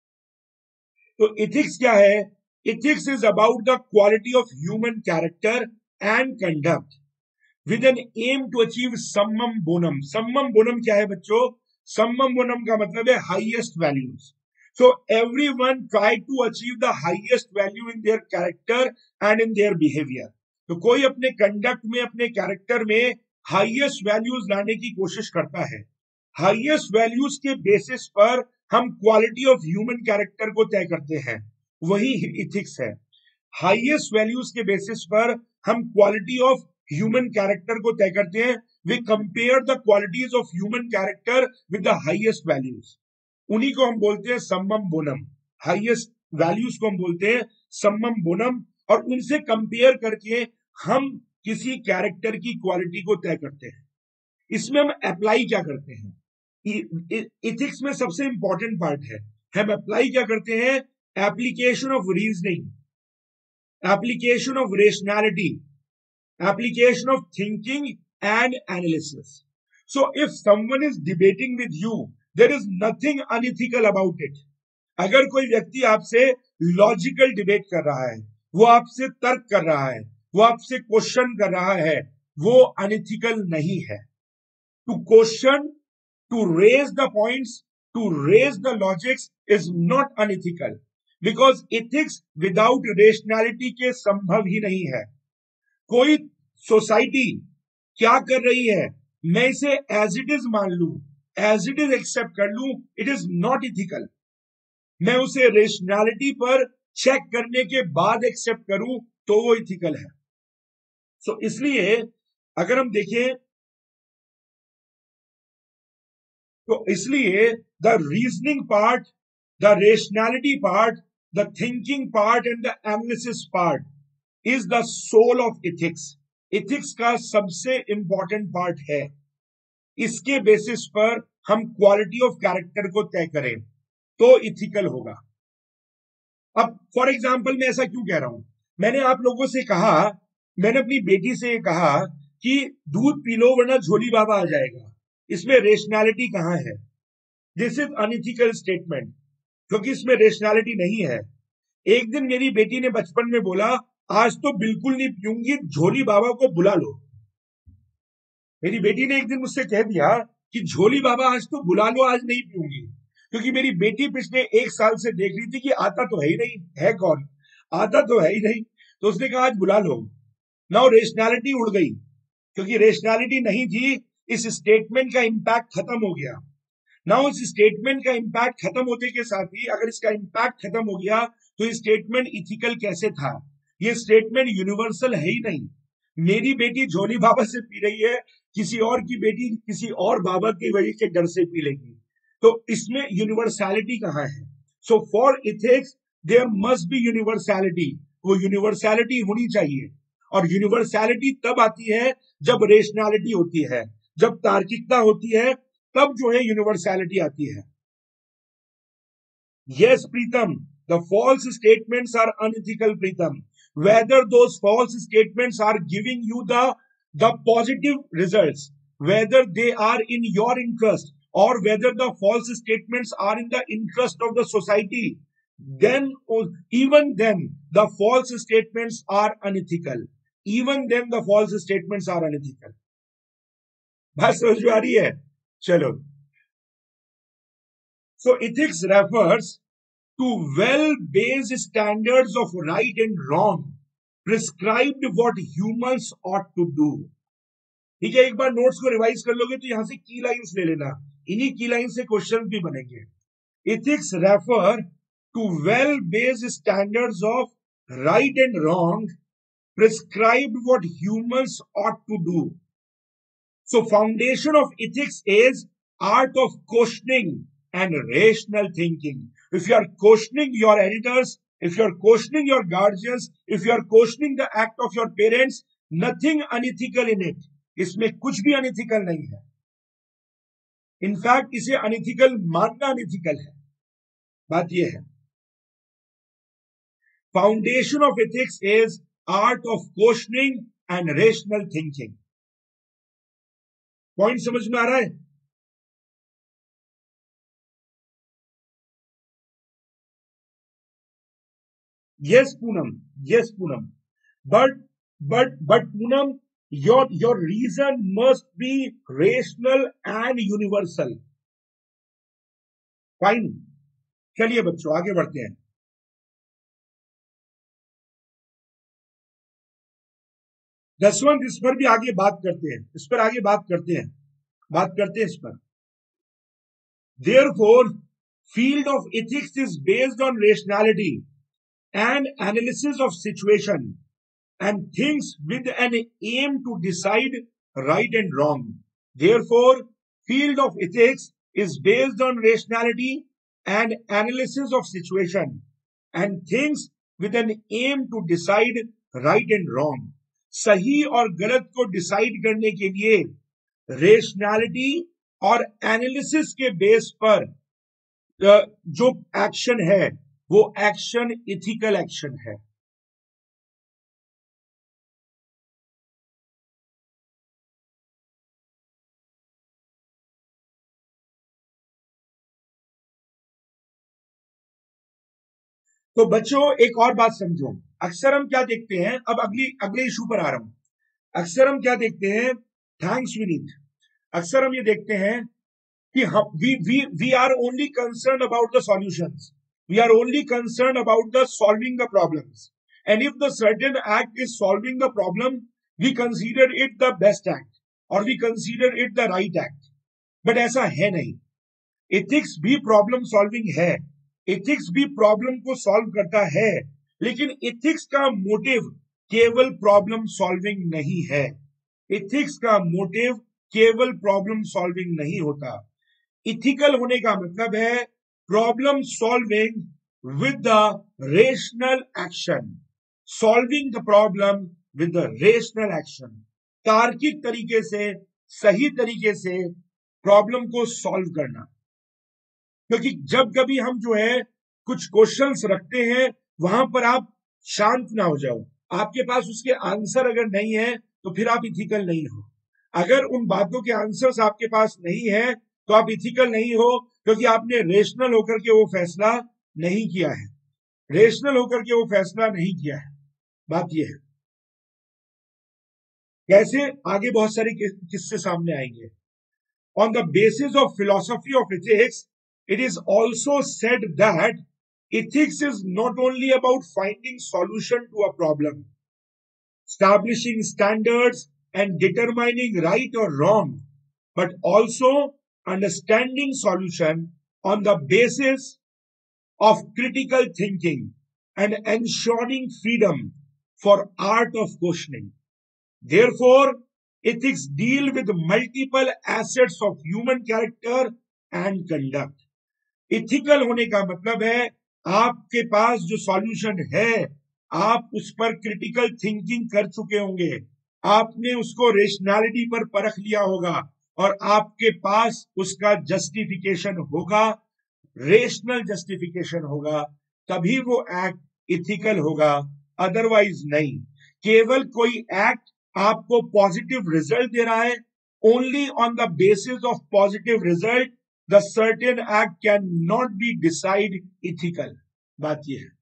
तो ethics क्या है? Ethics is about the quality of human character and conduct with an aim to achieve summum bonum. Summum bonum क्या है बच्चों? Summum bonum का मतलब है highest values. So everyone try to achieve the highest value in their character and in their behavior. तो कोई अपने conduct में, अपने कैरेक्टर में हाईएस्ट वैल्यूज लाने की कोशिश करता है। हाईएस्ट वैल्यूज के बेसिस पर हम क्वालिटी ऑफ ह्यूमन कैरेक्टर को तय करते हैं, वही इथिक्स है। हाईएस्ट वैल्यूज के बेसिस पर हम क्वालिटी ऑफ ह्यूमन कैरेक्टर को तय करते हैं। We compare the qualities of human character with the highest values, उन्हीं को हम बोलते हैं सम्मम बोनम। हाईएस्ट वैल्यूज को हम बोलते हैं सम्मम बोनम, और उनसे कंपेयर करके हम किसी कैरेक्टर की क्वालिटी को तय करते हैं। इसमें हम अप्लाई क्या करते हैं? इथिक्स में सबसे इंपॉर्टेंट पार्ट है, हम अप्लाई क्या करते हैं? Application of reasoning, application of rationality, application of thinking and analysis. So if someone is debating with you, there is nothing unethical about it. अगर कोई व्यक्ति आपसे लॉजिकल डिबेट कर रहा है, वो आपसे तर्क कर रहा है, वो आपसे क्वेश्चन कर रहा है, वो अनइथिकल नहीं है। To question, to raise the points, to raise the logics is not unethical, because ethics without rationality के संभव ही नहीं है। कोई सोसाइटी क्या कर रही है, मैं इसे एज इट इज मान लू, एज इट इज एक्सेप्ट कर लू, इट इज नॉट इथिकल। मैं उसे रेशनैलिटी पर चेक करने के बाद एक्सेप्ट करूं तो वो इथिकल है। सो इसलिए अगर हम देखें तो इसलिए the reasoning part, the rationality part, the thinking part and the analysis part is the soul of ethics. Ethics का सबसे इंपॉर्टेंट पार्ट है। इसके बेसिस पर हम क्वालिटी ऑफ कैरेक्टर को तय करें तो इथिकल होगा। अब फॉर एग्जाम्पल मैं ऐसा क्यों कह रहा हूं? मैंने आप लोगों से कहा, मैंने अपनी बेटी से कहा कि दूध पी लो वरना झोली बाबा आ जाएगा। इसमें रेशनैलिटी कहां है? दिस इज अनइथिकल स्टेटमेंट, क्योंकि इसमें रेशनैलिटी नहीं है। एक दिन मेरी बेटी ने बचपन में बोला, आज तो बिल्कुल नहीं पीऊंगी, झोली बाबा को बुला लो। मेरी बेटी ने एक दिन मुझसे कह दिया कि झोली बाबा आज तो बुला लो, आज नहीं पीऊंगी। क्योंकि मेरी बेटी पिछले 1 साल से देख रही थी कि आता तो है ही नहीं, है कौन, आता तो है ही नहीं, तो उसने कहा आज बुला लो। नाउ रेशनैलिटी उड़ गई, क्योंकि रेशनैलिटी नहीं थी, इस स्टेटमेंट का इंपैक्ट खत्म हो गया। नाउ इस स्टेटमेंट का इंपैक्ट खत्म होते के साथ ही, अगर इसका इंपैक्ट खत्म हो गया तो ये स्टेटमेंट इथिकल कैसे था? ये स्टेटमेंट यूनिवर्सल है ही नहीं। मेरी बेटी झोली बाबा से पी रही है, किसी और की बेटी किसी और बाबा की वजह से डर से पी लेगी। तो इसमें यूनिवर्सैलिटी कहाँ है? So for ethics there must be universality, वो यूनिवर्सैलिटी होनी चाहिए। और यूनिवर्सैलिटी तब आती है जब रेशनैलिटी होती है, जब तार्किकता होती है, तब जो है यूनिवर्सैलिटी आती है। Yes, Preetham, the false statements are unethical, Preetham. Whether those false statements are giving you the positive results, whether they are in your interest, or whether the false statements are in the interest of the society, then even then the false statements are unethical. Even then the false statements are unethical. बात समझ में आ रही है? चलो. So ethics refers to well-based standards of right and wrong, prescribed what humans ought to do. ठीक है, एक बार notes को रिवाइज कर लोगे तो यहां से की लाइंस ले लेना, इन्हीं की लाइन से क्वेश्चन भी बनेंगे. Ethics refer to well-based standards of right and wrong, prescribed what humans ought to do. So foundation of ethics is art of questioning and rational thinking. If you are questioning your editors, if you are questioning your guardians, if you are questioning the act of your parents, nothing unethical in it. इसमें कुछ भी unethical नहीं है. In fact इसे unethical मानना unethical है. बात यह है. Foundation of ethics is art of questioning and rational thinking. Point समझ में आ रहा है? Yes, Poonam. Yes, Poonam. But Poonam, your reason must be rational and universal. Fine. चलिए बच्चों आगे बढ़ते हैं. दसवंत इस पर भी आगे बात करते हैं, इस पर आगे बात करते हैं इस पर. Therefore, field of ethics is based on rationality and analysis of situation and things with an aim to decide right and wrong. Therefore, field of ethics is based on rationality and analysis of situation and things with an aim to decide right and wrong. सही और गलत को decide करने के लिए rationality और analysis के base पर जो एक्शन है वो एक्शन इथिकल एक्शन है. तो बच्चों एक और बात समझो. अक्सर हम क्या देखते हैं, अब अगले इशू पर आ रहा हूं. अक्सर हम क्या देखते हैं, थैंक्स विनीत. अक्सर हम ये देखते हैं कि we are only concerned about the solutions. We are only concerned about the solving the problems. And if the certain act is solving the problem, we consider it the best act or we consider it the right act. But ऐसा है नहीं. Ethics भी problem solving है, ethics भी problem को solve करता है, लेकिन एथिक्स का मोटिव केवल प्रॉब्लम सॉल्विंग नहीं है. एथिक्स का मोटिव केवल प्रॉब्लम सॉल्विंग नहीं होता. इथिकल होने का मतलब है problem solving with the rational action, solving the problem with the rational action. तार्किक तरीके से, सही तरीके से प्रॉब्लम को सॉल्व करना. क्योंकि जब कभी हम जो है कुछ क्वेश्चंस रखते हैं वहां पर आप शांत ना हो जाओ. आपके पास उसके आंसर अगर नहीं है तो फिर आप इथिकल नहीं हो. अगर उन बातों के आंसर्स आपके पास नहीं है तो आप इथिकल नहीं हो, क्योंकि आपने रेशनल होकर के वो फैसला नहीं किया है. रेशनल होकर के वो फैसला नहीं किया है. बात यह है. कैसे? आगे बहुत सारे किस्से सामने आएंगे. On the basis of philosophy of ethics, it is also said that ethics is not only about finding solution to a problem, establishing standards and determining right or wrong, but also understanding solution on the basis of critical thinking and ensuring freedom for art of questioning. Therefore, Ethics deal with multiple assets of human character and conduct. Ethical होने का मतलब है आपके पास जो solution है, आप उस पर क्रिटिकल थिंकिंग कर चुके होंगे, आपने उसको रेशनैलिटी पर परख लिया होगा और आपके पास उसका जस्टिफिकेशन होगा, रेशनल जस्टिफिकेशन होगा, तभी वो एक्ट इथिकल होगा, अदरवाइज नहीं। केवल कोई एक्ट आपको पॉजिटिव रिजल्ट दे रहा है, only on the basis of positive result the certain act can not be decide ethical. बात यह है।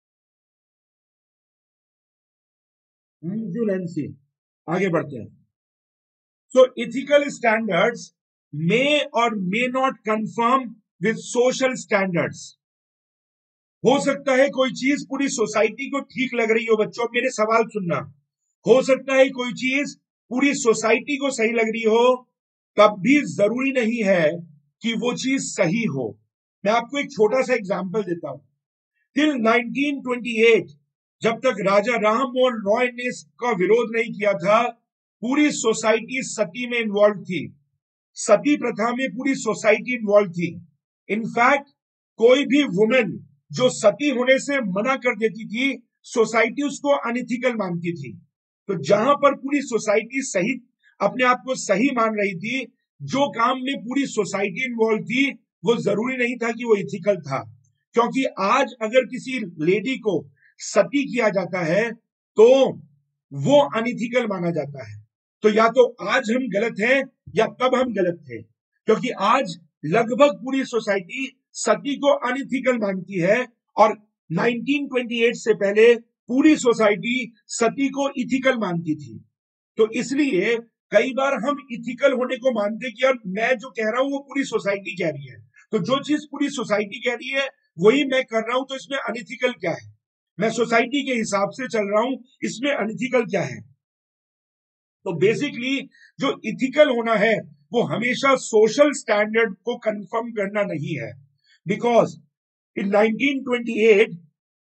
नैन्सी, आगे बढ़ते हैं। सो इथिकल स्टैंडर्ड्स मे और may not conform with social standards. हो सकता है कोई चीज पूरी सोसाइटी को ठीक लग रही हो, बच्चों मेरे सवाल सुनना, हो सकता है कोई चीज पूरी सोसाइटी को सही लग रही हो, तब भी जरूरी नहीं है कि वो चीज सही हो। मैं आपको एक छोटा सा एग्जांपल देता हूं। टिल 1928 जब तक राजा राम मोहन रॉय ने इसका विरोध नहीं किया था, पूरी सोसाइटी सती में इन्वॉल्व थी, सती प्रथा में पूरी सोसाइटी इन्वॉल्व थी। इनफैक्ट कोई भी वुमेन जो सती होने से मना कर देती थी, सोसाइटी उसको अनइथिकल मानती थी। तो जहां पर पूरी सोसाइटी सही, अपने आप को सही मान रही थी, जो काम में पूरी सोसाइटी इन्वॉल्व थी, वो जरूरी नहीं था कि वो इथिकल था। क्योंकि आज अगर किसी लेडी को सती किया जाता है तो वो अनइथिकल माना जाता है। तो या तो आज हम गलत हैं या तब हम गलत थे, क्योंकि आज लगभग पूरी सोसाइटी सती को अनइथिकल मानती है और 1928 से पहले पूरी सोसाइटी सती को इथिकल मानती थी। तो इसलिए कई बार हम इथिकल होने को मानते कि यार मैं जो कह रहा हूं वो पूरी सोसाइटी कह रही है, तो जो चीज पूरी सोसाइटी कह रही है वही मैं कर रहा हूं, तो इसमें अनइथिकल क्या है? मैं सोसाइटी के हिसाब से चल रहा हूं, इसमें अनइथिकल क्या है? तो बेसिकली जो इथिकल होना है वो हमेशा सोशल स्टैंडर्ड को कंफर्म करना नहीं है। बिकॉज इन 1928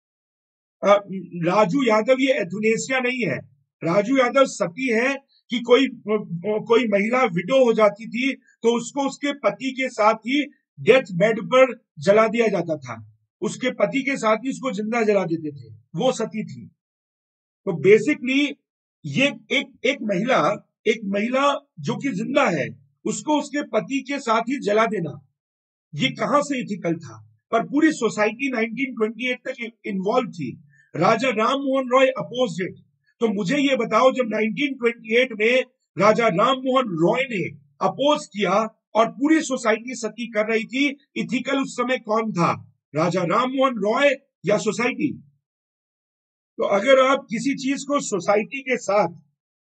राजू यादव ये एथुनेसिया नहीं है, राजू यादव सती है कि कोई महिला विडो हो जाती थी तो उसको उसके पति के साथ ही डेथ बेड पर जला दिया जाता था, उसके पति के साथ ही उसको जिंदा जला देते थे, वो सती थी। तो बेसिकली ये एक महिला जो कि जिंदा है, उसको उसके पति के साथ ही जला देना, ये कहां से इथिकल था? पर पूरी सोसाइटी 1928 तक इन्वॉल्व थी। Raja Ram Mohan Roy oppose it. तो मुझे ये बताओ, जब 1928 में राजा राम मोहन रॉय ने अपोज किया और पूरी सोसाइटी सती कर रही थी, इथिकल उस समय कौन था? राजा राम मोहन रॉय या सोसाइटी? तो अगर आप किसी चीज को सोसाइटी के साथ,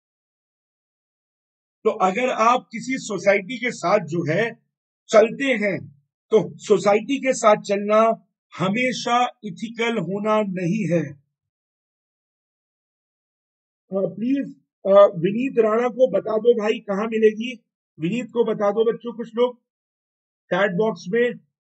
तो अगर आप किसी सोसाइटी के साथ जो है चलते हैं, तो सोसाइटी के साथ चलना हमेशा इथिकल होना नहीं है। प्लीज विनीत राणा को बता दो भाई कहां मिलेगी, विनीत को बता दो बच्चों, कुछ लोग चैट बॉक्स में।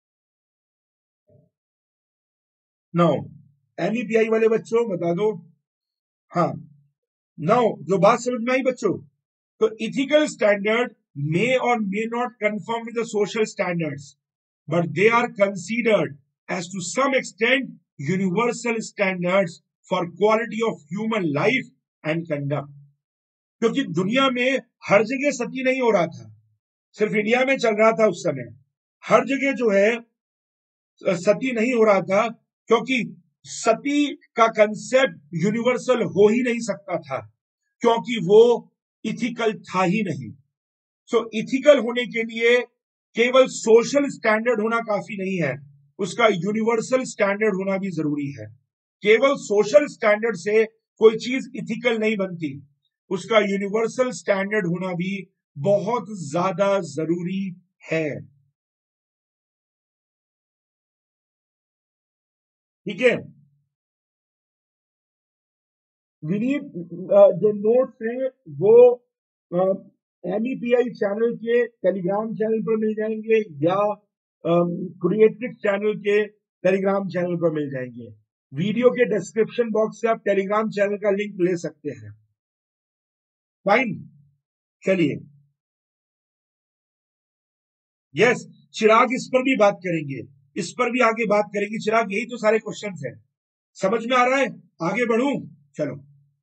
नो, एमईपीआई वाले बच्चों बता दो। हाँ, नो, जो बात समझ में आई बच्चों? तो इथिकल स्टैंडर्ड मे और may not conform with the social standards, but they are considered as to some extent universal standards for quality of human life and conduct। क्योंकि दुनिया में हर जगह सती नहीं हो रहा था, सिर्फ इंडिया में चल रहा था उस समय, हर जगह जो है सती नहीं हो रहा था, क्योंकि सती का कंसेप्ट यूनिवर्सल हो ही नहीं सकता था, क्योंकि वो इथिकल था ही नहीं। सो इथिकल होने के लिए केवल सोशल स्टैंडर्ड होना काफी नहीं है, उसका यूनिवर्सल स्टैंडर्ड होना भी जरूरी है। केवल सोशल स्टैंडर्ड से कोई चीज इथिकल नहीं बनती, उसका यूनिवर्सल स्टैंडर्ड होना भी बहुत ज्यादा जरूरी है। ठीक है विनीत, जो नोट्स हैं वो एमईपीआई चैनल के टेलीग्राम चैनल पर मिल जाएंगे या क्रिएटिव चैनल के टेलीग्राम चैनल पर मिल जाएंगे। वीडियो के डिस्क्रिप्शन बॉक्स से आप टेलीग्राम चैनल का लिंक ले सकते हैं। फाइन। चलिए, यस, चिराग इस पर भी बात करेंगे, इस पर भी आगे बात करेंगे। चिराग, यही तो सारे क्वेश्चंस हैं, समझ में आ रहा है? आगे बढ़ूं? चलो।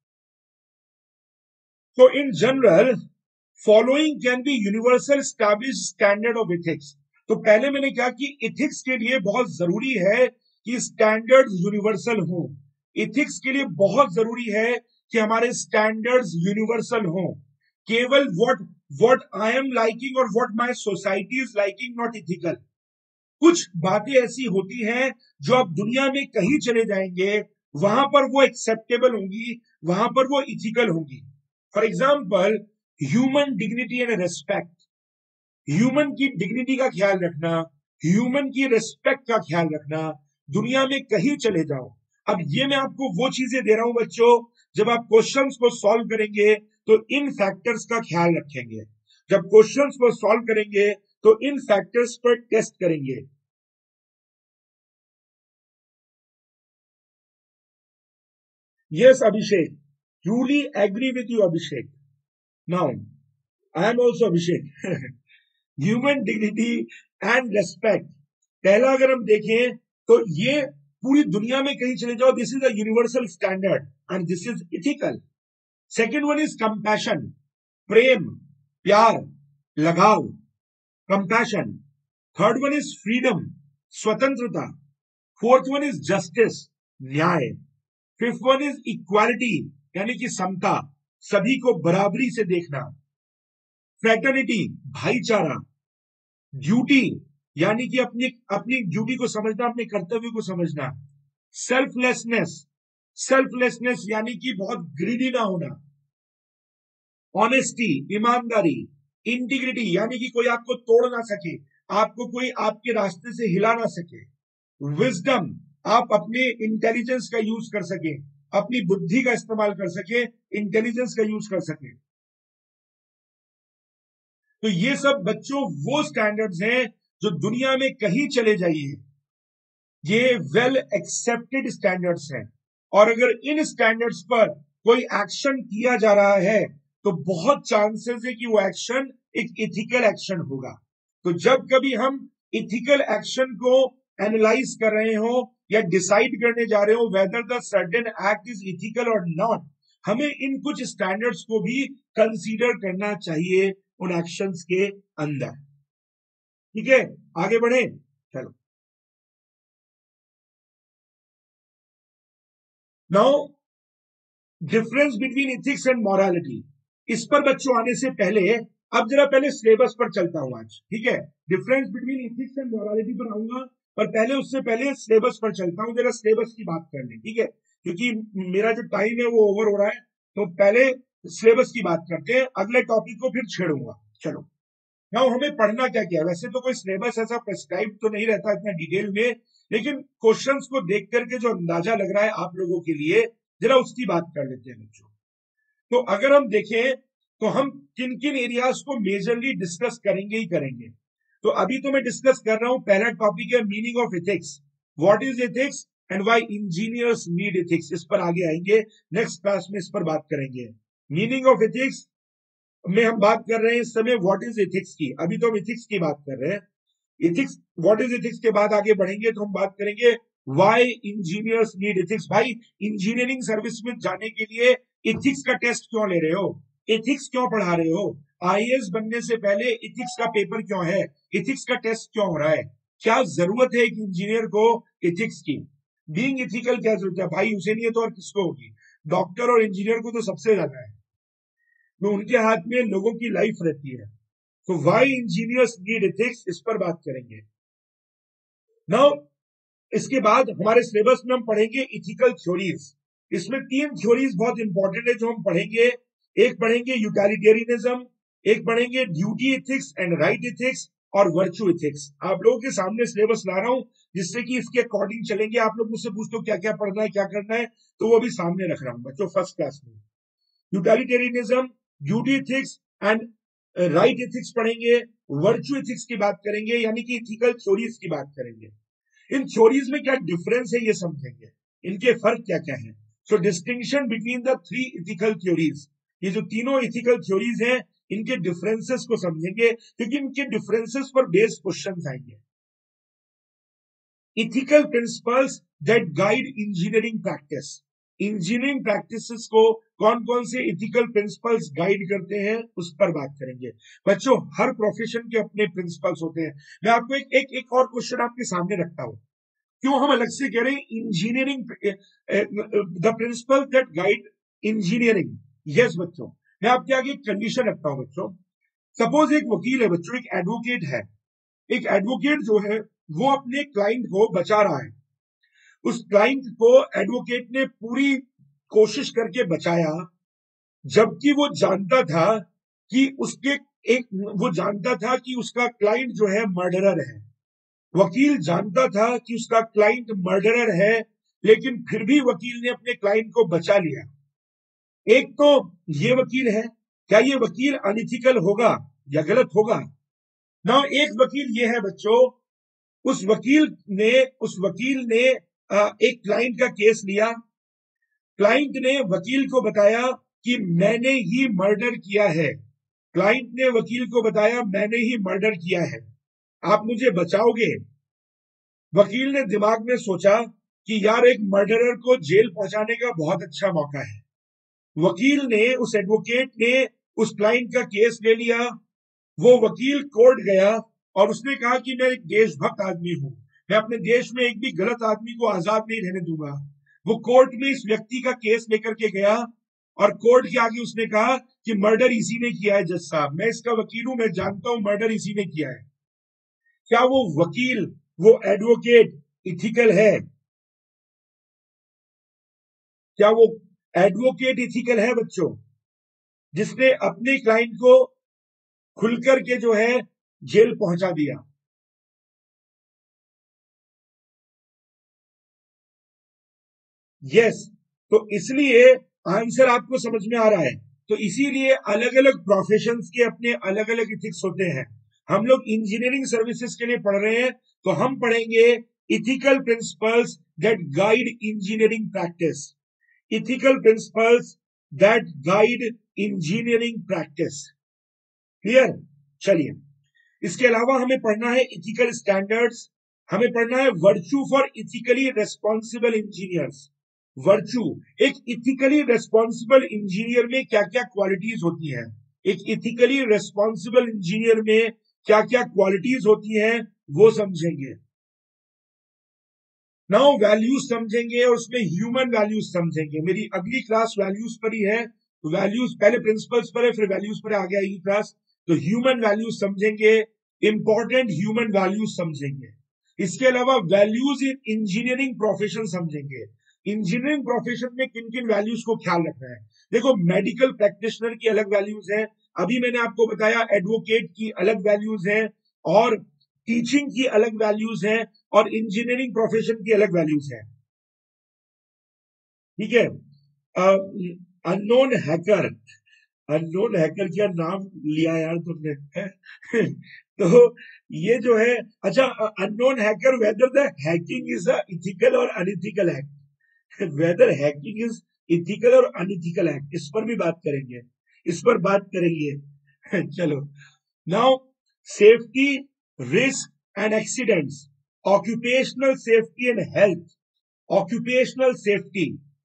तो in general following can be universal establish standard of ethics. तो पहले मैंने कहा कि एथिक्स के लिए बहुत जरूरी है कि स्टैंडर्ड्स यूनिवर्सल हो। एथिक्स के लिए बहुत जरूरी है कि हमारे स्टैंडर्ड्स यूनिवर्सल हो। केवल what what I am liking और what my society is liking not ethical. कुछ बातें ऐसी होती हैं जो आप दुनिया में कहीं चले जाएंगे वहां पर वो एक्सेप्टेबल होंगी, वहां पर वो इथिकल होंगी। For example, human dignity and respect. Human की डिग्निटी का ख्याल रखना, ह्यूमन की रेस्पेक्ट का ख्याल रखना, दुनिया में कहीं चले जाओ। अब ये मैं आपको वो चीजें दे रहा हूं बच्चों, जब आप क्वेश्चंस को सॉल्व करेंगे तो इन फैक्टर्स का ख्याल रखेंगे। जब क्वेश्चंस को सॉल्व करेंगे तो इन फैक्टर्स पर टेस्ट करेंगे। Yes Abhishek, truly agree with you Abhishek. Now I am also Abhishek. Human dignity and respect, पहला अगर हम देखें तो ये पूरी दुनिया में कहीं चले जाओ, this is a universal standard and this is ethical. Second one is compassion, प्रेम, प्यार, लगाव, compassion. Third one is freedom, स्वतंत्रता। फोर्थ वन इज जस्टिस, न्याय। फिफ्थ वन इज इक्वालिटी, यानी कि समता, सभी को बराबरी से देखना। फ्रेटर्निटी, भाईचारा। ड्यूटी, यानी कि अपनी अपनी ड्यूटी को समझना, अपने कर्तव्य को समझना। सेल्फलेसनेस, सेल्फलेसनेस यानी कि बहुत ग्रीडी ना होना। ऑनेस्टी, ईमानदारी। इंटीग्रिटी, यानी कि कोई आपको तोड़ ना सके, आपको कोई आपके रास्ते से हिला ना सके। विजडम, आप अपने इंटेलिजेंस का यूज कर सके, अपनी बुद्धि का इस्तेमाल कर सके, इंटेलिजेंस का यूज कर सके। तो ये सब बच्चों वो स्टैंडर्ड्स हैं जो दुनिया में कहीं चले जाइए ये वेल एक्सेप्टेड स्टैंडर्ड्स हैं। और अगर इन स्टैंडर्ड्स पर कोई एक्शन किया जा रहा है तो बहुत चांसेस है कि वो एक्शन एक इथिकल एक्शन होगा। तो जब कभी हम इथिकल एक्शन को एनालाइज कर रहे हो या डिसाइड करने जा रहे हो whether the certain act is ethical और नॉट, हमें इन कुछ स्टैंडर्ड्स को भी कंसीडर करना चाहिए उन एक्शंस के अंदर। ठीक है, आगे बढ़े, चलो। Now difference between ethics and morality, इस पर बच्चों आने से पहले अब जरा पहले सिलेबस पर चलता हूं आज। ठीक है, difference between ethics and morality पर आऊंगा, पर पहले उससे पहले सिलेबस पर चलता हूं, जरा सिलेबस की बात कर लें। ठीक है, क्योंकि मेरा जो टाइम है वो ओवर हो रहा है, तो पहले सिलेबस की बात करते हैं, अगले टॉपिक को फिर छेड़ूंगा। चलो, ना हमें पढ़ना क्या क्या है, वैसे तो कोई सिलेबस ऐसा प्रेस्क्राइब तो नहीं रहता इतना डिटेल में, लेकिन क्वेश्चंस को देख करके जो अंदाजा लग रहा है आप लोगों के लिए, जरा उसकी बात कर लेते हैं बच्चों। तो अगर हम देखें तो हम किन किन एरियाज को मेजरली डिस्कस करेंगे ही करेंगे। तो अभी तो मैं डिस्कस कर रहा हूं, पहला टॉपिक है meaning of ethics, what is ethics and why engineers need ethics. इस पर आगे आएंगे, नेक्स्ट क्लास में इस पर बात करेंगे। मीनिंग ऑफ एथिक्स में हम बात कर रहे हैं इस समय व्हाट इज एथिक्स की, अभी तो हम एथिक्स की बात कर रहे हैं। एथिक्स, व्हाट इज एथिक्स के बाद आगे बढ़ेंगे तो हम बात करेंगे व्हाई इंजीनियर्स नीड एथिक्स। भाई, इंजीनियरिंग सर्विस में जाने के लिए एथिक्स का टेस्ट क्यों ले रहे हो, एथिक्स क्यों पढ़ा रहे हो, आईएएस बनने से पहले एथिक्स का पेपर क्यों है, एथिक्स का टेस्ट क्यों हो रहा है, क्या जरूरत है एक इंजीनियर को एथिक्स की, बीइंग एथिकल क्या जरूरत है भाई, उसे नहीं है तो और किसको होगी, डॉक्टर और इंजीनियर को तो सबसे ज्यादा है, तो उनके हाथ में लोगों की लाइफ रहती है। तो व्हाई इंजीनियर्स नीड एथिक्स, इस पर बात करेंगे। नाउ इसके बाद हमारे सिलेबस में हम पढ़ेंगे इथिकल थ्योरीज। इसमें तीन थ्योरीज बहुत इंपॉर्टेंट है जो हम पढ़ेंगे। एक पढ़ेंगे यूटिलिटेरियनिज्म, एक पढ़ेंगे duty ethics and right ethics, और वर्चू एथिक्स। आप लोगों के सामने सिलेबस ला रहा हूं जिससे कि इसके अकॉर्डिंग चलेंगे। आप लोग मुझसे पूछते हो क्या क्या पढ़ना है क्या करना है, तो वो भी सामने रख रहा हूं बच्चों फर्स्ट क्लास में। Utilitarianism, duty ethics and right ethics पढ़ेंगे। वर्चू एथिक्स की बात करेंगे, यानी कि इथिकल थ्योरीज की बात करेंगे। इन थ्योरीज में क्या डिफरेंस है ये समझेंगे, इनके फर्क क्या क्या है। So distinction between the three ethical theories, ये जो तीनों इथिकल थ्योरीज हैं इनके डिफरेंसेस को समझेंगे, क्योंकि इनके डिफरेंसेस पर बेस्ड क्वेश्चंस आएंगे। Ethical principles that guide engineering practice, engineering practices को कौन कौन से इथिकल प्रिंसिपल्स गाइड करते हैं उस पर बात करेंगे। बच्चों, हर प्रोफेशन के अपने प्रिंसिपल्स होते हैं। मैं आपको एक और क्वेश्चन आपके सामने रखता हूं, क्यों हम अलग से कह रहे हैं engineering, the principle that guide engineering. Yes बच्चों, मैं आपके आगे एक कंडीशन रखता हूं बच्चों। सपोज एक वकील है बच्चों, एक एडवोकेट है। एक एडवोकेट जो है वो अपने क्लाइंट को बचा रहा है। उस क्लाइंट को एडवोकेट ने पूरी कोशिश करके बचाया, जबकि वो जानता था कि वो जानता था कि उसका क्लाइंट जो है मर्डरर है। वकील जानता था कि उसका क्लाइंट मर्डरर है, लेकिन फिर भी वकील ने अपने क्लाइंट को बचा लिया। एक तो ये वकील है, क्या ये वकील अनइथिकल होगा या गलत होगा? ना, एक वकील ये है बच्चों, उस वकील ने एक क्लाइंट का केस लिया। क्लाइंट ने वकील को बताया कि मैंने ही मर्डर किया है। क्लाइंट ने वकील को बताया मैंने ही मर्डर किया है, आप मुझे बचाओगे? वकील ने दिमाग में सोचा कि यार, एक मर्डरर को जेल पहुंचाने का बहुत अच्छा मौका है। वकील ने, उस एडवोकेट ने उस क्लाइंट का केस ले लिया। वो वकील कोर्ट गया और उसने कहा कि मैं एक देशभक्त आदमी हूं, मैं अपने देश में एक भी गलत आदमी को आजाद नहीं रहने दूंगा। वो कोर्ट में इस व्यक्ति का केस लेकर के गया और कोर्ट के आगे उसने कहा कि मर्डर इसी ने किया है जज साहब, मैं इसका वकील हूं, मैं जानता हूं मर्डर इसी ने किया है। क्या वो वकील, वो एडवोकेट इथिकल है? क्या वो एडवोकेट इथिकल है बच्चों, जिसने अपने क्लाइंट को खुलकर के जो है जेल पहुंचा दिया? यस। तो इसलिए आंसर आपको समझ में आ रहा है। तो इसीलिए अलग अलग प्रोफेशंस के अपने अलग अलग इथिक्स होते हैं। हम लोग इंजीनियरिंग सर्विसेज के लिए पढ़ रहे हैं, तो हम पढ़ेंगे ethical principles that guide engineering practice. Ethical principles that guide engineering practice. Clear? चलिए, इसके अलावा हमें पढ़ना है इथिकल स्टैंडर्ड्स, हमें पढ़ना है virtue for ethically responsible engineers. Virtue, एक इथिकली रेस्पॉन्सिबल इंजीनियर में क्या क्या क्वालिटीज होती हैं, एक इथिकली रेस्पॉन्सिबल इंजीनियर में क्या क्या क्वालिटीज होती हैं, वो समझेंगे। नाउ वैल्यूज समझेंगे और उसमें ह्यूमन वैल्यूज समझेंगे। मेरी अगली क्लास वैल्यूज पर ही है, तो वैल्यूज पहले प्रिंसिपल्स पर है, फिर वैल्यूज पर आ गया ये क्लास। तो ह्यूमन वैल्यूज समझेंगे, इंपॉर्टेंट ह्यूमन वैल्यूज समझेंगे। इसके अलावा वैल्यूज इन इंजीनियरिंग प्रोफेशन समझेंगे। इंजीनियरिंग प्रोफेशन में किन किन वैल्यूज को ख्याल रखना है। देखो, मेडिकल प्रैक्टिशनर की अलग वैल्यूज है, अभी मैंने आपको बताया एडवोकेट की अलग वैल्यूज है, और टीचिंग की अलग वैल्यूज है, और इंजीनियरिंग प्रोफेशन की अलग वैल्यूज है। ठीक है? अननोन हैकर, अननोन हैकर क्या नाम लिया यार तुमने तो ये जो है, अच्छा, unknown hacker whether the hacking is a ethical और unethical act, whether hacking is ethical और अनइथिकल एक्ट, इस पर भी बात करेंगे, इस पर बात करेंगे चलो, now safety, risk and accidents, occupational safety and health, occupational safety,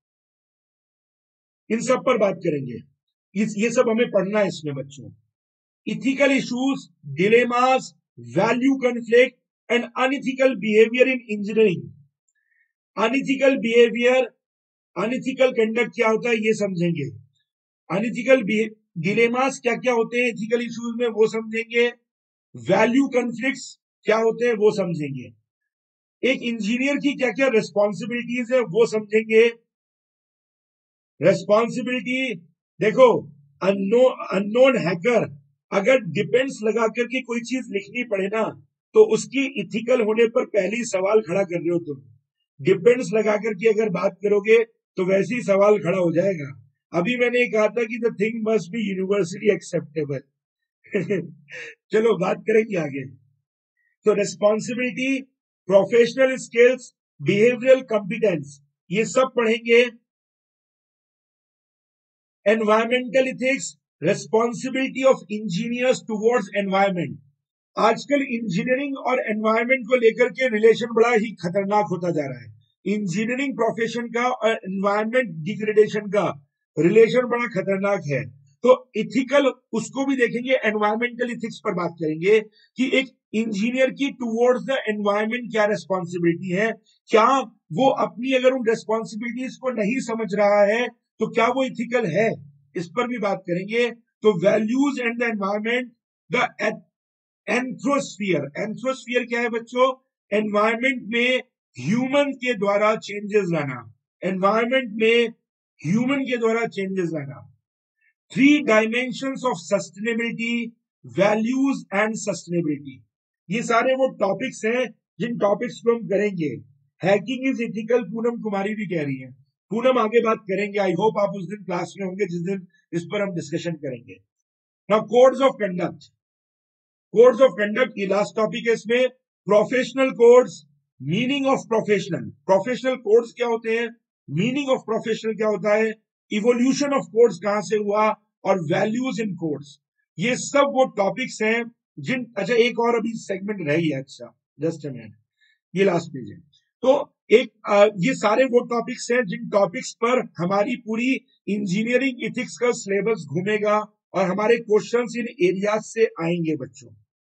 इन सब पर बात करेंगे। ये सब हमें पढ़ना है इसमें बच्चों। Ethical issues, dilemmas, value conflict and unethical behaviour in engineering. Unethical behaviour, unethical conduct क्या होता है ये समझेंगे। अनइथिकल डिलेमास क्या क्या होते हैं इथिकल इश्यूज में, वो समझेंगे। वैल्यू कॉन्फ्लिक्ट्स क्या होते हैं वो समझेंगे। एक इंजीनियर की क्या क्या रिस्पॉन्सिबिलिटीज है वो समझेंगे। रेस्पॉन्सिबिलिटी, देखो, अननोन हैकर अगर डिपेंड्स लगा करके कोई चीज लिखनी पड़े ना, तो उसकी इथिकल होने पर पहले ही सवाल खड़ा कर रहे हो तुम। डिपेंड्स लगा करके अगर बात करोगे तो वैसे ही सवाल खड़ा हो जाएगा। अभी मैंने कहा था कि the thing must be universally acceptable चलो बात करेंगे आगे। तो responsibility, professional skills, behavioural competence, ये सब पढ़ेंगे। Environmental ethics, responsibility of engineers towards environment. आजकल इंजीनियरिंग और एनवायरमेंट को लेकर के रिलेशन बड़ा ही खतरनाक होता जा रहा है। इंजीनियरिंग प्रोफेशन का और एनवायरमेंट डिग्रेडेशन का रिलेशन बड़ा खतरनाक है। तो इथिकल उसको भी देखेंगे, एनवायरमेंटल इथिक्स पर बात करेंगे कि एक इंजीनियर की टुवर्ड्स द एनवायरमेंट क्या रेस्पॉन्सिबिलिटी है, क्या वो अपनी अगर उन रेस्पॉन्सिबिलिटीज को नहीं समझ रहा है तो क्या वो इथिकल है, इस पर भी बात करेंगे। तो values and the environment, the anthrosphere. Anthrosphere क्या है बच्चों? एनवायरमेंट में ह्यूमन के द्वारा चेंजेस लाना, एनवायरमेंट में ह्यूमन के द्वारा चेंजेस लाना। 3 dimensions of sustainability, values and sustainability. ये सारे वो टॉपिक्स हैं जिन टॉपिक्स को हम करेंगे। Hacking is ethical, Poonam Kumari भी कह रही है। पूनम आगे बात करेंगे, आई होप आप उस दिन क्लास में होंगे जिस दिन इस पर हम डिस्कशन करेंगे। Now codes of conduct, codes of conduct ये लास्ट टॉपिक है इसमें। Professional codes, meaning of professional, professional codes क्या होते हैं, मीनिंग ऑफ प्रोफेशनल क्या होता है, इवोल्यूशन ऑफ कोड्स कहां से हुआ, और वैल्यूज इन कोड्स। ये सब वो टॉपिक्स हैं जिन, अच्छा एक और अभी सेगमेंट रह गया, अच्छा जस्ट अ मिनट, ये लास्ट पेज है। तो एक ये सारे वो टॉपिक्स हैं जिन टॉपिक्स पर हमारी पूरी इंजीनियरिंग इथिक्स का सिलेबस घूमेगा और हमारे क्वेश्चंस इन एरियाज से आएंगे बच्चों।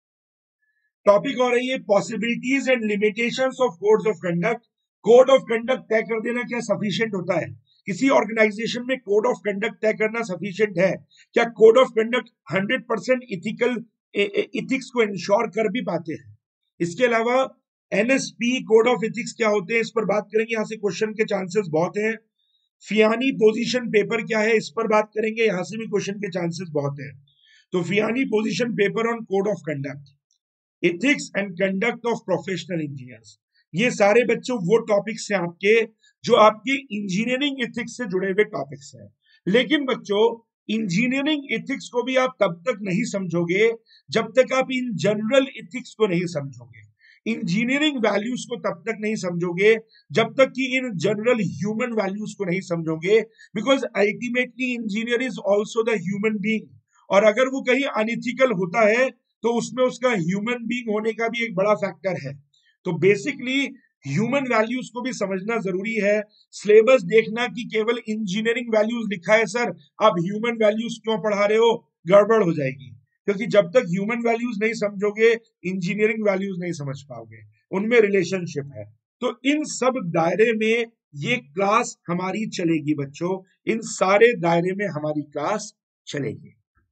टॉपिक हो रही है possibilities and limitations of codes of conduct. Code of conduct तय कर देना क्या सफिशिएंट होता है? किसी ऑर्गेनाइजेशन में कोड ऑफ कंडक्ट तय करना सफिशिएंट है क्या? Code of conduct 100% ethical ethics को इंश्योर कर भी पाते हैं? इसके अलावा एनएसपी कोड ऑफ इथिक्स क्या होते हैं, इस पर बात करेंगे, यहां से क्वेश्चन के चांसेस बहुत हैं। फियानी पोजीशन पेपर क्या है, इस पर बात करेंगे, यहां से भी क्वेश्चन के चांसेस बहुत हैं। तो फियानी position paper on code of conduct, ethics and conduct of professional engineers, ये सारे बच्चों वो टॉपिक्स हैं आपके जो आपके इंजीनियरिंग इथिक्स से जुड़े हुए टॉपिक्स हैं। लेकिन बच्चों इंजीनियरिंग इथिक्स को भी आप तब तक नहीं समझोगे जब तक आप इन जनरल इथिक्स को नहीं समझोगे। इंजीनियरिंग वैल्यूज को तब तक नहीं समझोगे जब तक कि इन जनरल ह्यूमन वैल्यूज को नहीं समझोगे, because ultimately engineer is also the human being. और अगर वो कहीं अनइथिकल होता है तो उसमें उसका ह्यूमन बीइंग होने का भी एक बड़ा फैक्टर है। तो बेसिकली ह्यूमन वैल्यूज को भी समझना जरूरी है। सिलेबस देखना कि केवल इंजीनियरिंग वैल्यूज लिखा है सर, आप ह्यूमन वैल्यूज क्यों पढ़ा रहे हो, गड़बड़ हो जाएगी। क्योंकि जब तक ह्यूमन वैल्यूज नहीं समझोगे इंजीनियरिंग वैल्यूज नहीं समझ पाओगे, उनमें रिलेशनशिप है। तो इन सब दायरे में ये क्लास हमारी चलेगी बच्चों, इन सारे दायरे में हमारी क्लास चलेगी।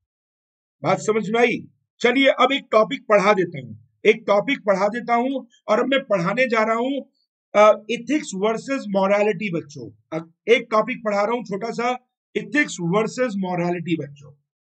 बात समझ में आई? चलिए अब एक टॉपिक पढ़ा देता हूं, एक टॉपिक पढ़ा देता हूं और अब मैं पढ़ाने जा रहा हूं इथिक्स वर्सेस मॉरलिटी बच्चों। एक टॉपिक पढ़ा रहा हूं छोटा सा, इथिक्स वर्सेस मॉरलिटी बच्चों।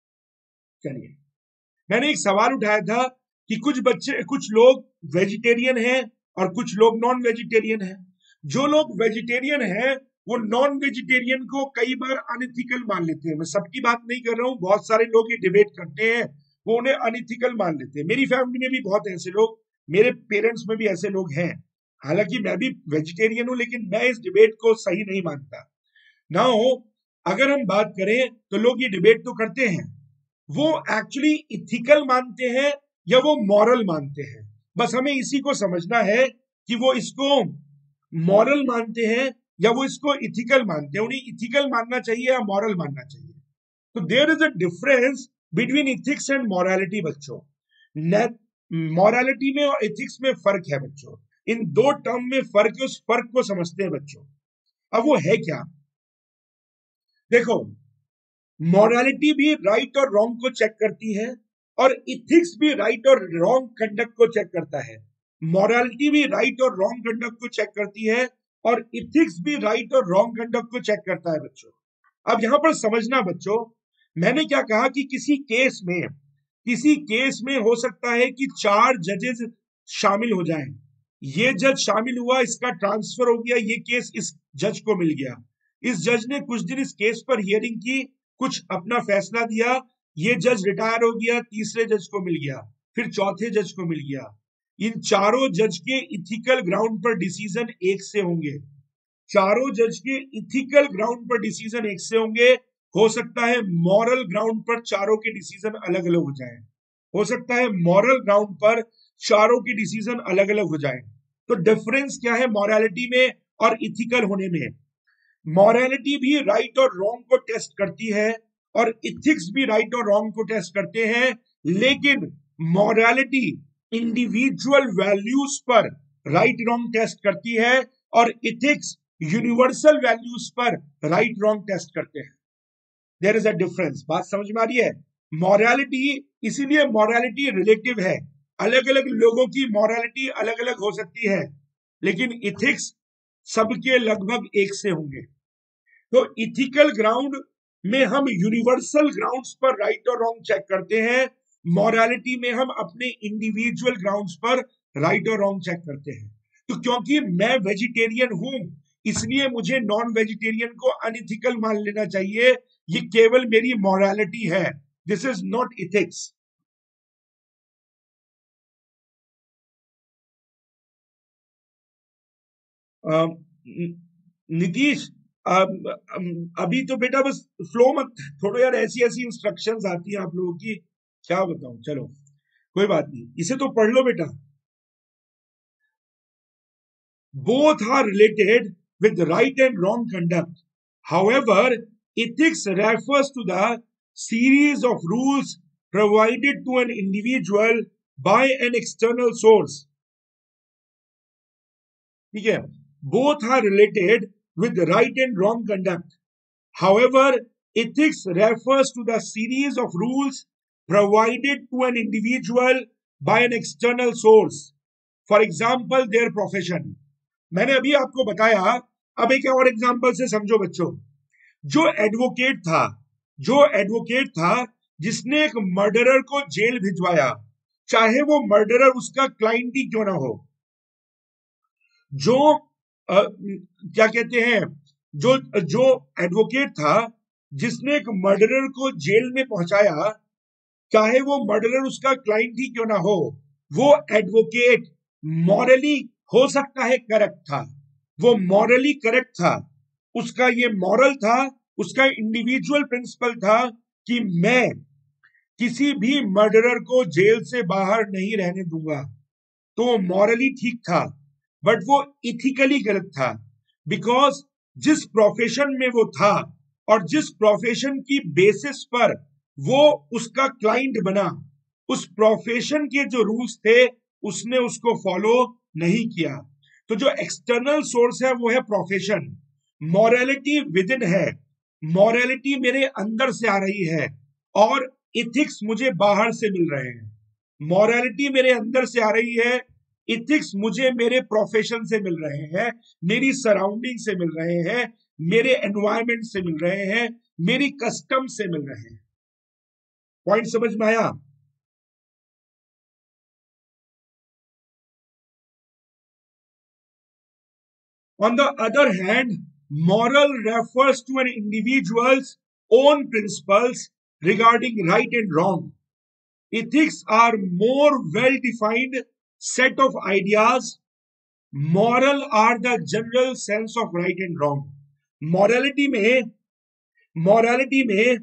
चलिए, मैंने एक सवाल उठाया था कि कुछ लोग वेजिटेरियन हैं और कुछ लोग नॉन वेजिटेरियन हैं। जो लोग वेजिटेरियन हैं वो नॉन वेजिटेरियन को कई बार अनइथिकल मान लेते हैं। मैं सबकी बात नहीं कर रहा हूं, बहुत सारे लोग ये डिबेट करते हैं, वो उन्हें अनइथिकल मान लेते हैं। मेरी फैमिली में भी बहुत ऐसे लोग, मेरे पेरेंट्स में भी ऐसे लोग हैं। हालांकि मैं भी वेजिटेरियन हूं, लेकिन मैं इस डिबेट को सही नहीं मानता। नाउ अगर हम बात करें तो लोग ये डिबेट तो करते हैं, वो एक्चुअली इथिकल मानते हैं या वो मॉरल मानते हैं? बस हमें इसी को समझना है कि वो इसको मॉरल मानते हैं या वो इसको इथिकल मानते हैं। उन्हें इथिकल मानना चाहिए या मॉरल मानना चाहिए? तो there is a difference between ethics and morality बच्चों। मॉरलिटी में और इथिक्स में फर्क है बच्चों। इन दो टर्म में फर्क है, उस फर्क को समझते हैं बच्चों। अब वो है क्या? देखो, मॉरलिटी भी राइट और रॉन्ग को चेक करती है और इथिक्स भी राइट और रॉन्ग कंडक्ट को चेक करता है। मॉरलिटी भी राइट और रॉन्ग कंडक्ट को चेक करती है और इथिक्स भी राइट और रॉन्ग कंडक्ट को चेक करता है बच्चों। अब यहां पर समझना बच्चों, मैंने क्या कहा कि किसी केस में हो सकता है कि 4 जजेस शामिल हो जाएं। ये जज शामिल हुआ, इसका ट्रांसफर हो गया, ये केस इस जज को मिल गया। इस जज ने कुछ दिन इस केस पर हियरिंग की, कुछ अपना फैसला दिया, ये जज रिटायर हो गया, तीसरे जज को मिल गया, फिर चौथे जज को मिल गया। इन चारों जज के इथिकल ग्राउंड पर डिसीजन एक से होंगे। चारों जज के इथिकल ग्राउंड पर डिसीजन एक से होंगे। हो सकता है मॉरल ग्राउंड पर चारों के डिसीजन अलग अलग हो जाए, हो सकता है मॉरल ग्राउंड पर चारों के डिसीजन अलग अलग हो जाए। तो डिफरेंस क्या है मॉरलिटी में और इथिकल होने में? मॉरलिटी भी राइट और रॉन्ग को टेस्ट करती है और इथिक्स भी राइट और रॉन्ग को टेस्ट करते हैं, लेकिन मॉरलिटी इंडिविजुअल वैल्यूज पर राइट रॉन्ग टेस्ट करती है और इथिक्स यूनिवर्सल वैल्यूज पर राइट रॉन्ग टेस्ट करते हैं। There is a difference. बात समझ में आ रही है? मॉरलिटी, इसीलिए मॉरलिटी रिलेटिव है, अलग अलग लोगों की मॉरलिटी अलग अलग हो सकती है, लेकिन इथिक्स सबके लगभग एक से होंगे। तो इथिकल ग्राउंड में हम यूनिवर्सल ग्राउंड्स पर राइट और रॉन्ग चेक करते हैं, मॉरलिटी में हम अपने इंडिविजुअल ग्राउंड्स पर राइट और रॉन्ग चेक करते हैं। तो क्योंकि मैं वेजिटेरियन हूं, इसलिए मुझे नॉन वेजिटेरियन को अनइथिकल मान लेना चाहिए, ये केवल मेरी मॉरलिटी है, this is not ethics. Nitish, अभी तो बेटा बस फ्लो मत, थोड़ा यार ऐसी ऐसी इंस्ट्रक्शंस आती हैं आप लोगों की, क्या बताऊं, चलो कोई बात नहीं, इसे तो पढ़ लो बेटा। Both are related with right and wrong conduct. However, ethics refers to the series of rules provided to an individual by an external source. ठीक है? Both are related with right and wrong conduct. However, ethics refers to the series of rules provided to an individual by an external source. For example, their profession. मैंने अभी आपको बताया, अब एक और example से समझो बच्चों। जो एडवोकेट था, जो एडवोकेट था जिसने एक मर्डरर को जेल भिजवाया, चाहे वो मर्डरर उसका क्लाइंट ही क्यों ना हो, जो क्या कहते हैं, जो जो एडवोकेट था जिसने एक मर्डरर को जेल में पहुंचाया, चाहे वो मर्डरर उसका क्लाइंट ही क्यों ना हो, वो एडवोकेट मॉरली हो सकता है करेक्ट था, वो मॉरली करेक्ट था, उसका ये मॉरल था, उसका इंडिविजुअल प्रिंसिपल था कि मैं किसी भी मर्डरर को जेल से बाहर नहीं रहने दूंगा, तो मॉरली ठीक था, बट वो इथिकली गलत था। बिकॉज जिस प्रोफेशन में वो था और जिस प्रोफेशन की बेसिस पर वो उसका क्लाइंट बना, उस प्रोफेशन के जो रूल्स थे उसने उसको फॉलो नहीं किया। तो जो एक्सटर्नल सोर्स है वो है प्रोफेशन, मॉरलिटी विद इन है, मॉरलिटी मेरे अंदर से आ रही है और इथिक्स मुझे बाहर से मिल रहे हैं। मॉरलिटी मेरे अंदर से आ रही है, इथिक्स मुझे मेरे प्रोफेशन से मिल रहे हैं, मेरी सराउंडिंग से मिल रहे हैं, मेरे एनवायरमेंट से मिल रहे हैं, मेरी कस्टम से मिल रहे हैं। पॉइंट समझ में आया? On the other hand, moral refers to an individual's own principles regarding right and wrong. Ethics are more well-defined set of ideas. Moral are the general sense of right and wrong. Morality में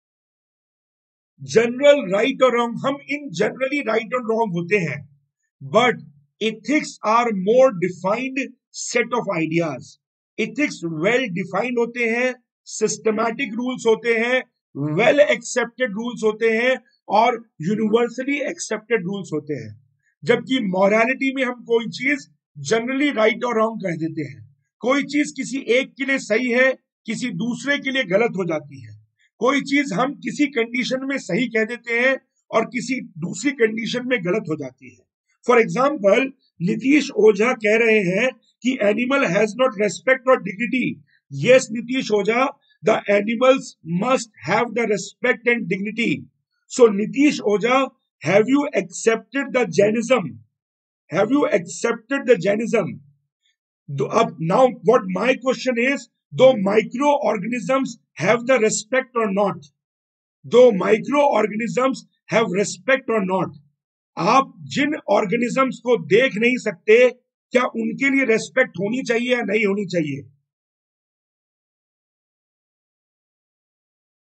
general right और wrong, हम इन generally right और wrong होते हैं, but ethics are more defined set of ideas. Ethics well defined होते हैं, systematic rules होते हैं, वेल एक्सेप्टेड रूल्स होते हैं और यूनिवर्सली एक्सेप्टेड रूल्स होते हैं। जबकि मॉरलिटी में हम कोई चीज जनरली राइट और रॉन्ग कह देते हैं, कोई चीज किसी एक के लिए सही है, किसी दूसरे के लिए गलत हो जाती है, कोई चीज हम किसी कंडीशन में सही कह देते हैं और किसी दूसरी कंडीशन में गलत हो जाती है। फॉर एग्जाम्पल, नीतीश ओझा कह रहे हैं कि एनिमल हैज नॉट रेस्पेक्ट और dignity. Yes Nitish Ojha, the animals must have the respect and dignity. So Nitish Ojha, have you accepted the Jainism? Have you accepted the Jainism? अब now what my question is, though microorganisms have the respect or not, though microorganisms have respect or not, आप जिन organisms को देख नहीं सकते, क्या उनके लिए respect होनी चाहिए या नहीं होनी चाहिए?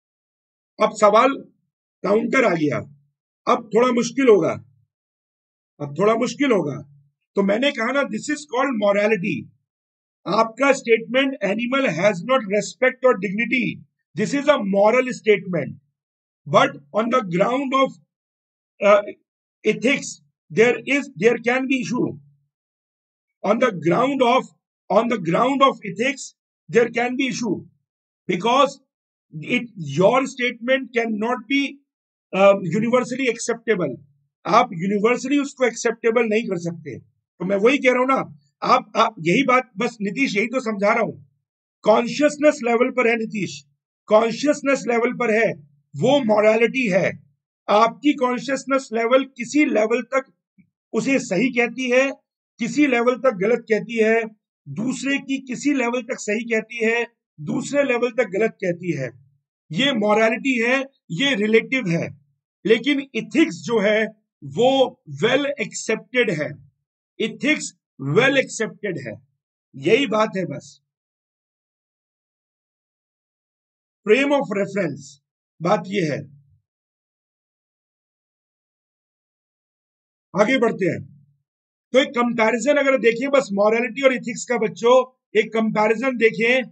अब सवाल काउंटर आ गया, अब थोड़ा मुश्किल होगा, अब थोड़ा मुश्किल होगा। तो मैंने कहा ना, दिस इज कॉल्ड मॉरलिटी। आपका statement animal has not respect और dignity, this is a moral statement, but on the ground of ethics there can be issue. On the ground of ethics there can be issue, because your statement cannot be universally acceptable. आप universally उसको acceptable नहीं कर सकते। तो मैं वही कह रहा हूं ना, आप यही बात, बस नीतीश यही तो समझा रहा हूं। कॉन्शियसनेस लेवल पर है नीतीश, कॉन्शियसनेस लेवल पर है, वो मॉरलिटी है। आपकी कॉन्शियसनेस लेवल किसी लेवल तक उसे सही कहती है, किसी लेवल तक गलत कहती है, दूसरे की किसी लेवल तक सही कहती है, दूसरे लेवल तक गलत कहती है। ये मॉरलिटी है, ये रिलेटिव है। लेकिन इथिक्स जो है वो वेल एक्सेप्टेड है, इथिक्स वेल एक्सेप्टेड है, यही बात है बस। फ्रेम ऑफ रेफरेंस, बात ये है। आगे बढ़ते हैं। तो एक कंपैरिजन अगर देखें बस मॉरलिटी और इथिक्स का बच्चों, एक कंपैरिजन देखें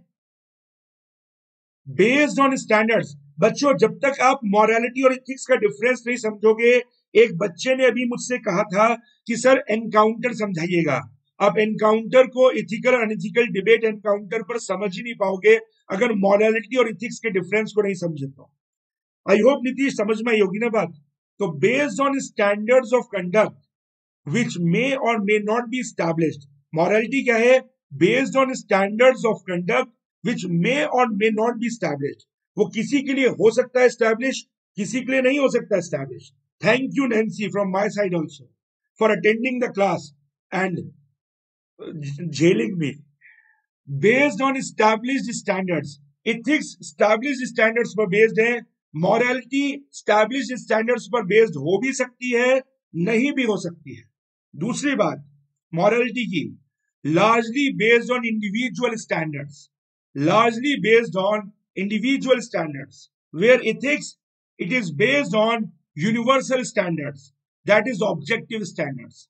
बेस्ड ऑन स्टैंडर्ड्स। बच्चों जब तक आप मॉरलिटी और इथिक्स का डिफरेंस नहीं समझोगे, एक बच्चे ने अभी मुझसे कहा था कि सर एनकाउंटर समझाइएगा। आप एनकाउंटर को इथिकल और अनइथिकल डिबेट एनकाउंटर पर समझ ही नहीं पाओगे अगर मॉरलिटी और इथिक्स के डिफरेंस को नहीं समझे तो। आई होप नीतीश समझ में आई होगी ना बात। तो based on standards of conduct which may or may not be established. Morality क्या है? Based on standards of conduct which may or may not be established. वो किसी के लिए हो सकता है established, किसी के लिए नहीं हो सकता established. Thank you Nancy from my side also for attending the class and jailing me. Based on established standards. Ethics established standards पर based है, morality established standards पर based हो भी सकती है, नहीं भी हो सकती है। दूसरी बात मॉरलिटी की, largely based on individual standards, largely based on individual standards, where ethics it is based on universal standards, that is objective standards.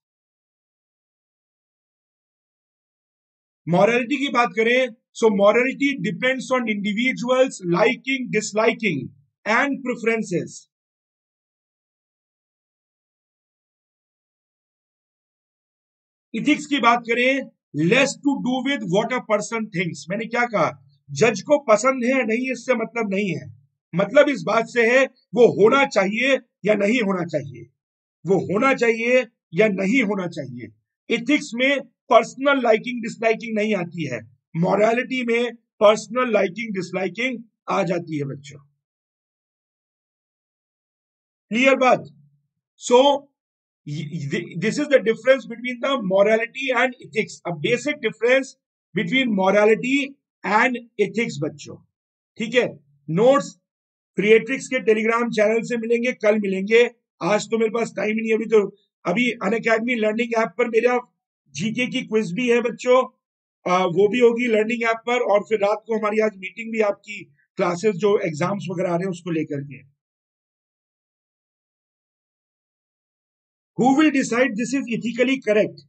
Morality की बात करें, so morality depends on individuals liking, disliking and preferences. Ethics की बात करें, less to do with what a person thinks. मैंने क्या कहा, जज को पसंद है नहीं इससे मतलब नहीं है, मतलब इस बात से है वो होना चाहिए या नहीं होना चाहिए, वो होना चाहिए या नहीं होना चाहिए। इथिक्स में पर्सनल लाइकिंग डिसलाइकिंग नहीं आती है, मॉरलिटी में पर्सनल लाइकिंग डिसलाइकिंग आ जाती है बच्चों। क्लियर बात? सो this is the difference between the morality and ethics, a basic difference between morality and ethics बच्चों। ठीक है, नोट्स क्रिएट्रिक्स के टेलीग्राम चैनल से मिलेंगे, कल मिलेंगे। आज तो मेरे पास टाइम ही नहीं, अभी अनअकैडमी लर्निंग ऐप पर मेरा जीके की क्विज भी है बच्चों, वो भी होगी लर्निंग ऐप पर। और फिर रात को हमारी आज मीटिंग भी, आपकी क्लासेस जो एग्जाम्स वगैरह आ रहे हैं उसको लेकर के। Who will decide this is ethically correct?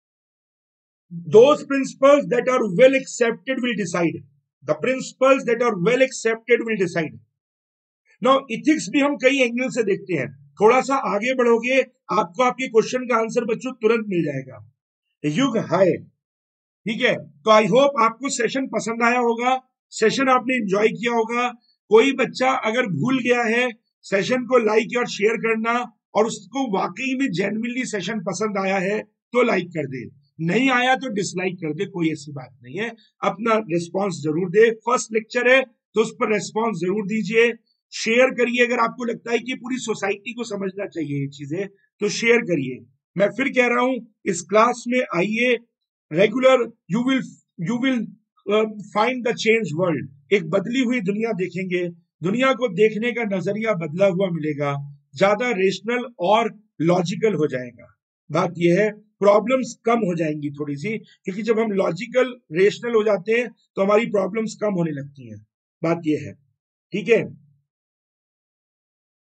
Those principles that are well accepted will decide. The principles that are well accepted will decide. Now ethics भी हम कई एंगल से देखते हैं, थोड़ा सा आगे बढ़ोगे आपको आपके क्वेश्चन का आंसर बच्चों तुरंत मिल जाएगा। युग हाय, ठीक है। तो आई होप आपको सेशन पसंद आया होगा, सेशन आपने एंजॉय किया होगा। कोई बच्चा अगर भूल गया है सेशन को लाइक और शेयर करना, और उसको वाकई में जेन्युइनली सेशन पसंद आया है तो लाइक कर दे, नहीं आया तो डिसलाइक कर दे, कोई ऐसी बात नहीं है। अपना रिस्पांस जरूर दे, फर्स्ट लेक्चर है तो उस पर रिस्पांस जरूर दीजिए। शेयर करिए, अगर आपको लगता है कि पूरी सोसाइटी को समझना चाहिए ये चीजें तो शेयर करिए। मैं फिर कह रहा हूं, इस क्लास में आइए regular, you will find the change world. एक बदली हुई दुनिया देखेंगे, दुनिया को देखने का नजरिया बदला हुआ मिलेगा, ज्यादा रेशनल और लॉजिकल हो जाएगा। बात यह है, प्रॉब्लम्स कम हो जाएंगी थोड़ी सी, क्योंकि जब हम लॉजिकल रेशनल हो जाते हैं तो हमारी प्रॉब्लम्स कम होने लगती हैं। बात यह है, ठीक है।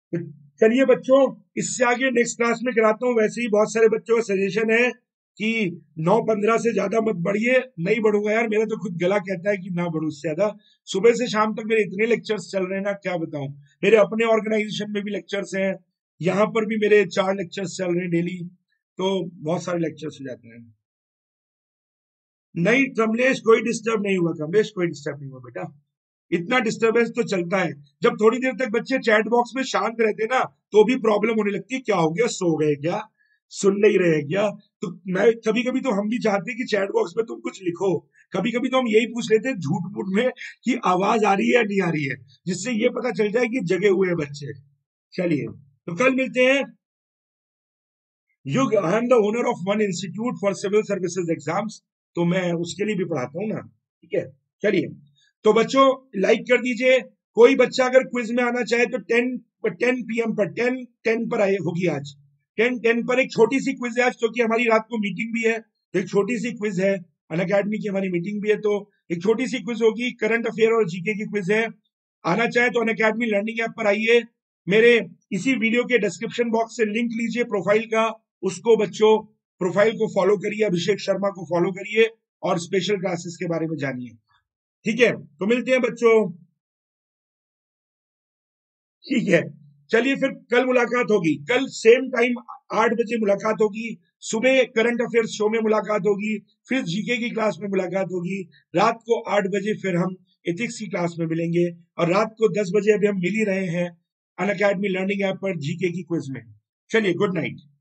तो चलिए बच्चों, इससे आगे नेक्स्ट क्लास में कराता हूँ। वैसे ही बहुत सारे बच्चों का सजेशन है कि 9:15 से ज्यादा मत बढ़िए। नहीं बढ़ूंगा यार, मेरा तो खुद गला कहता है कि ना बढ़ू उससे ज्यादा। सुबह से शाम तक मेरे इतने लेक्चर्स चल रहे हैं ना, क्या बताऊं। मेरे अपने ऑर्गेनाइजेशन में भी लेक्चर्स हैं, यहाँ पर भी मेरे 4 लेक्चर्स चल रहे हैं डेली, तो बहुत सारे लेक्चर्स हो जाते हैं। नहीं कमलेश, कोई डिस्टर्ब नहीं हुआ। कमलेश, कोई डिस्टर्ब नहीं हुआ बेटा। इतना डिस्टरबेंस तो चलता है। जब थोड़ी देर तक बच्चे चैट बॉक्स में शांत रहते ना, तो भी प्रॉब्लम होने लगती है। क्या हो गया, सो गए क्या, सुन नहीं रहे क्या। तो मैं कभी कभी तो हम भी चाहते हैं कि चैट बॉक्स में तुम कुछ लिखो। कभी कभी तो हम यही पूछ लेते हैं झूठ मूठ में कि आवाज आ रही है या नहीं आ रही है, जिससे ये पता चल जाए कि जगे हुए हैं बच्चे। चलिए, तो कल मिलते हैं। Yug, I am the owner of one institute for civil services exams, तो मैं उसके लिए भी पढ़ाता हूँ ना। ठीक है, चलिए। तो बच्चों, लाइक कर दीजिए। कोई बच्चा अगर क्विज में आना चाहे तो 10 PM पर 10 पर आए होगी आज। 10 पर एक छोटी सी क्विज है आज, क्योंकि हमारी रात को मीटिंग भी है, तो एक छोटी सी क्विज है। अनअकैडमी की हमारी मीटिंग भी है, तो एक छोटी सी क्विज होगी। करंट अफेयर और जीके की क्विज है। आना चाहे तो अनअकैडमी लर्निंग ऐप पर आइए। मेरे इसी वीडियो के डिस्क्रिप्शन बॉक्स से लिंक लीजिए प्रोफाइल का, उसको बच्चों, प्रोफाइल को फॉलो करिए, अभिषेक शर्मा को फॉलो करिए और स्पेशल क्लासेस के बारे में जानिए। ठीक है, तो मिलते हैं बच्चों। ठीक है, चलिए फिर कल मुलाकात होगी। कल सेम टाइम 8 बजे मुलाकात होगी। सुबह करंट अफेयर्स शो में मुलाकात होगी, फिर जीके की क्लास में मुलाकात होगी। रात को 8 बजे फिर हम एथिक्स की क्लास में मिलेंगे, और रात को 10 बजे अभी हम मिल ही रहे हैं अन अकेडमी लर्निंग ऐप पर जीके की क्विज में। चलिए, गुड नाइट।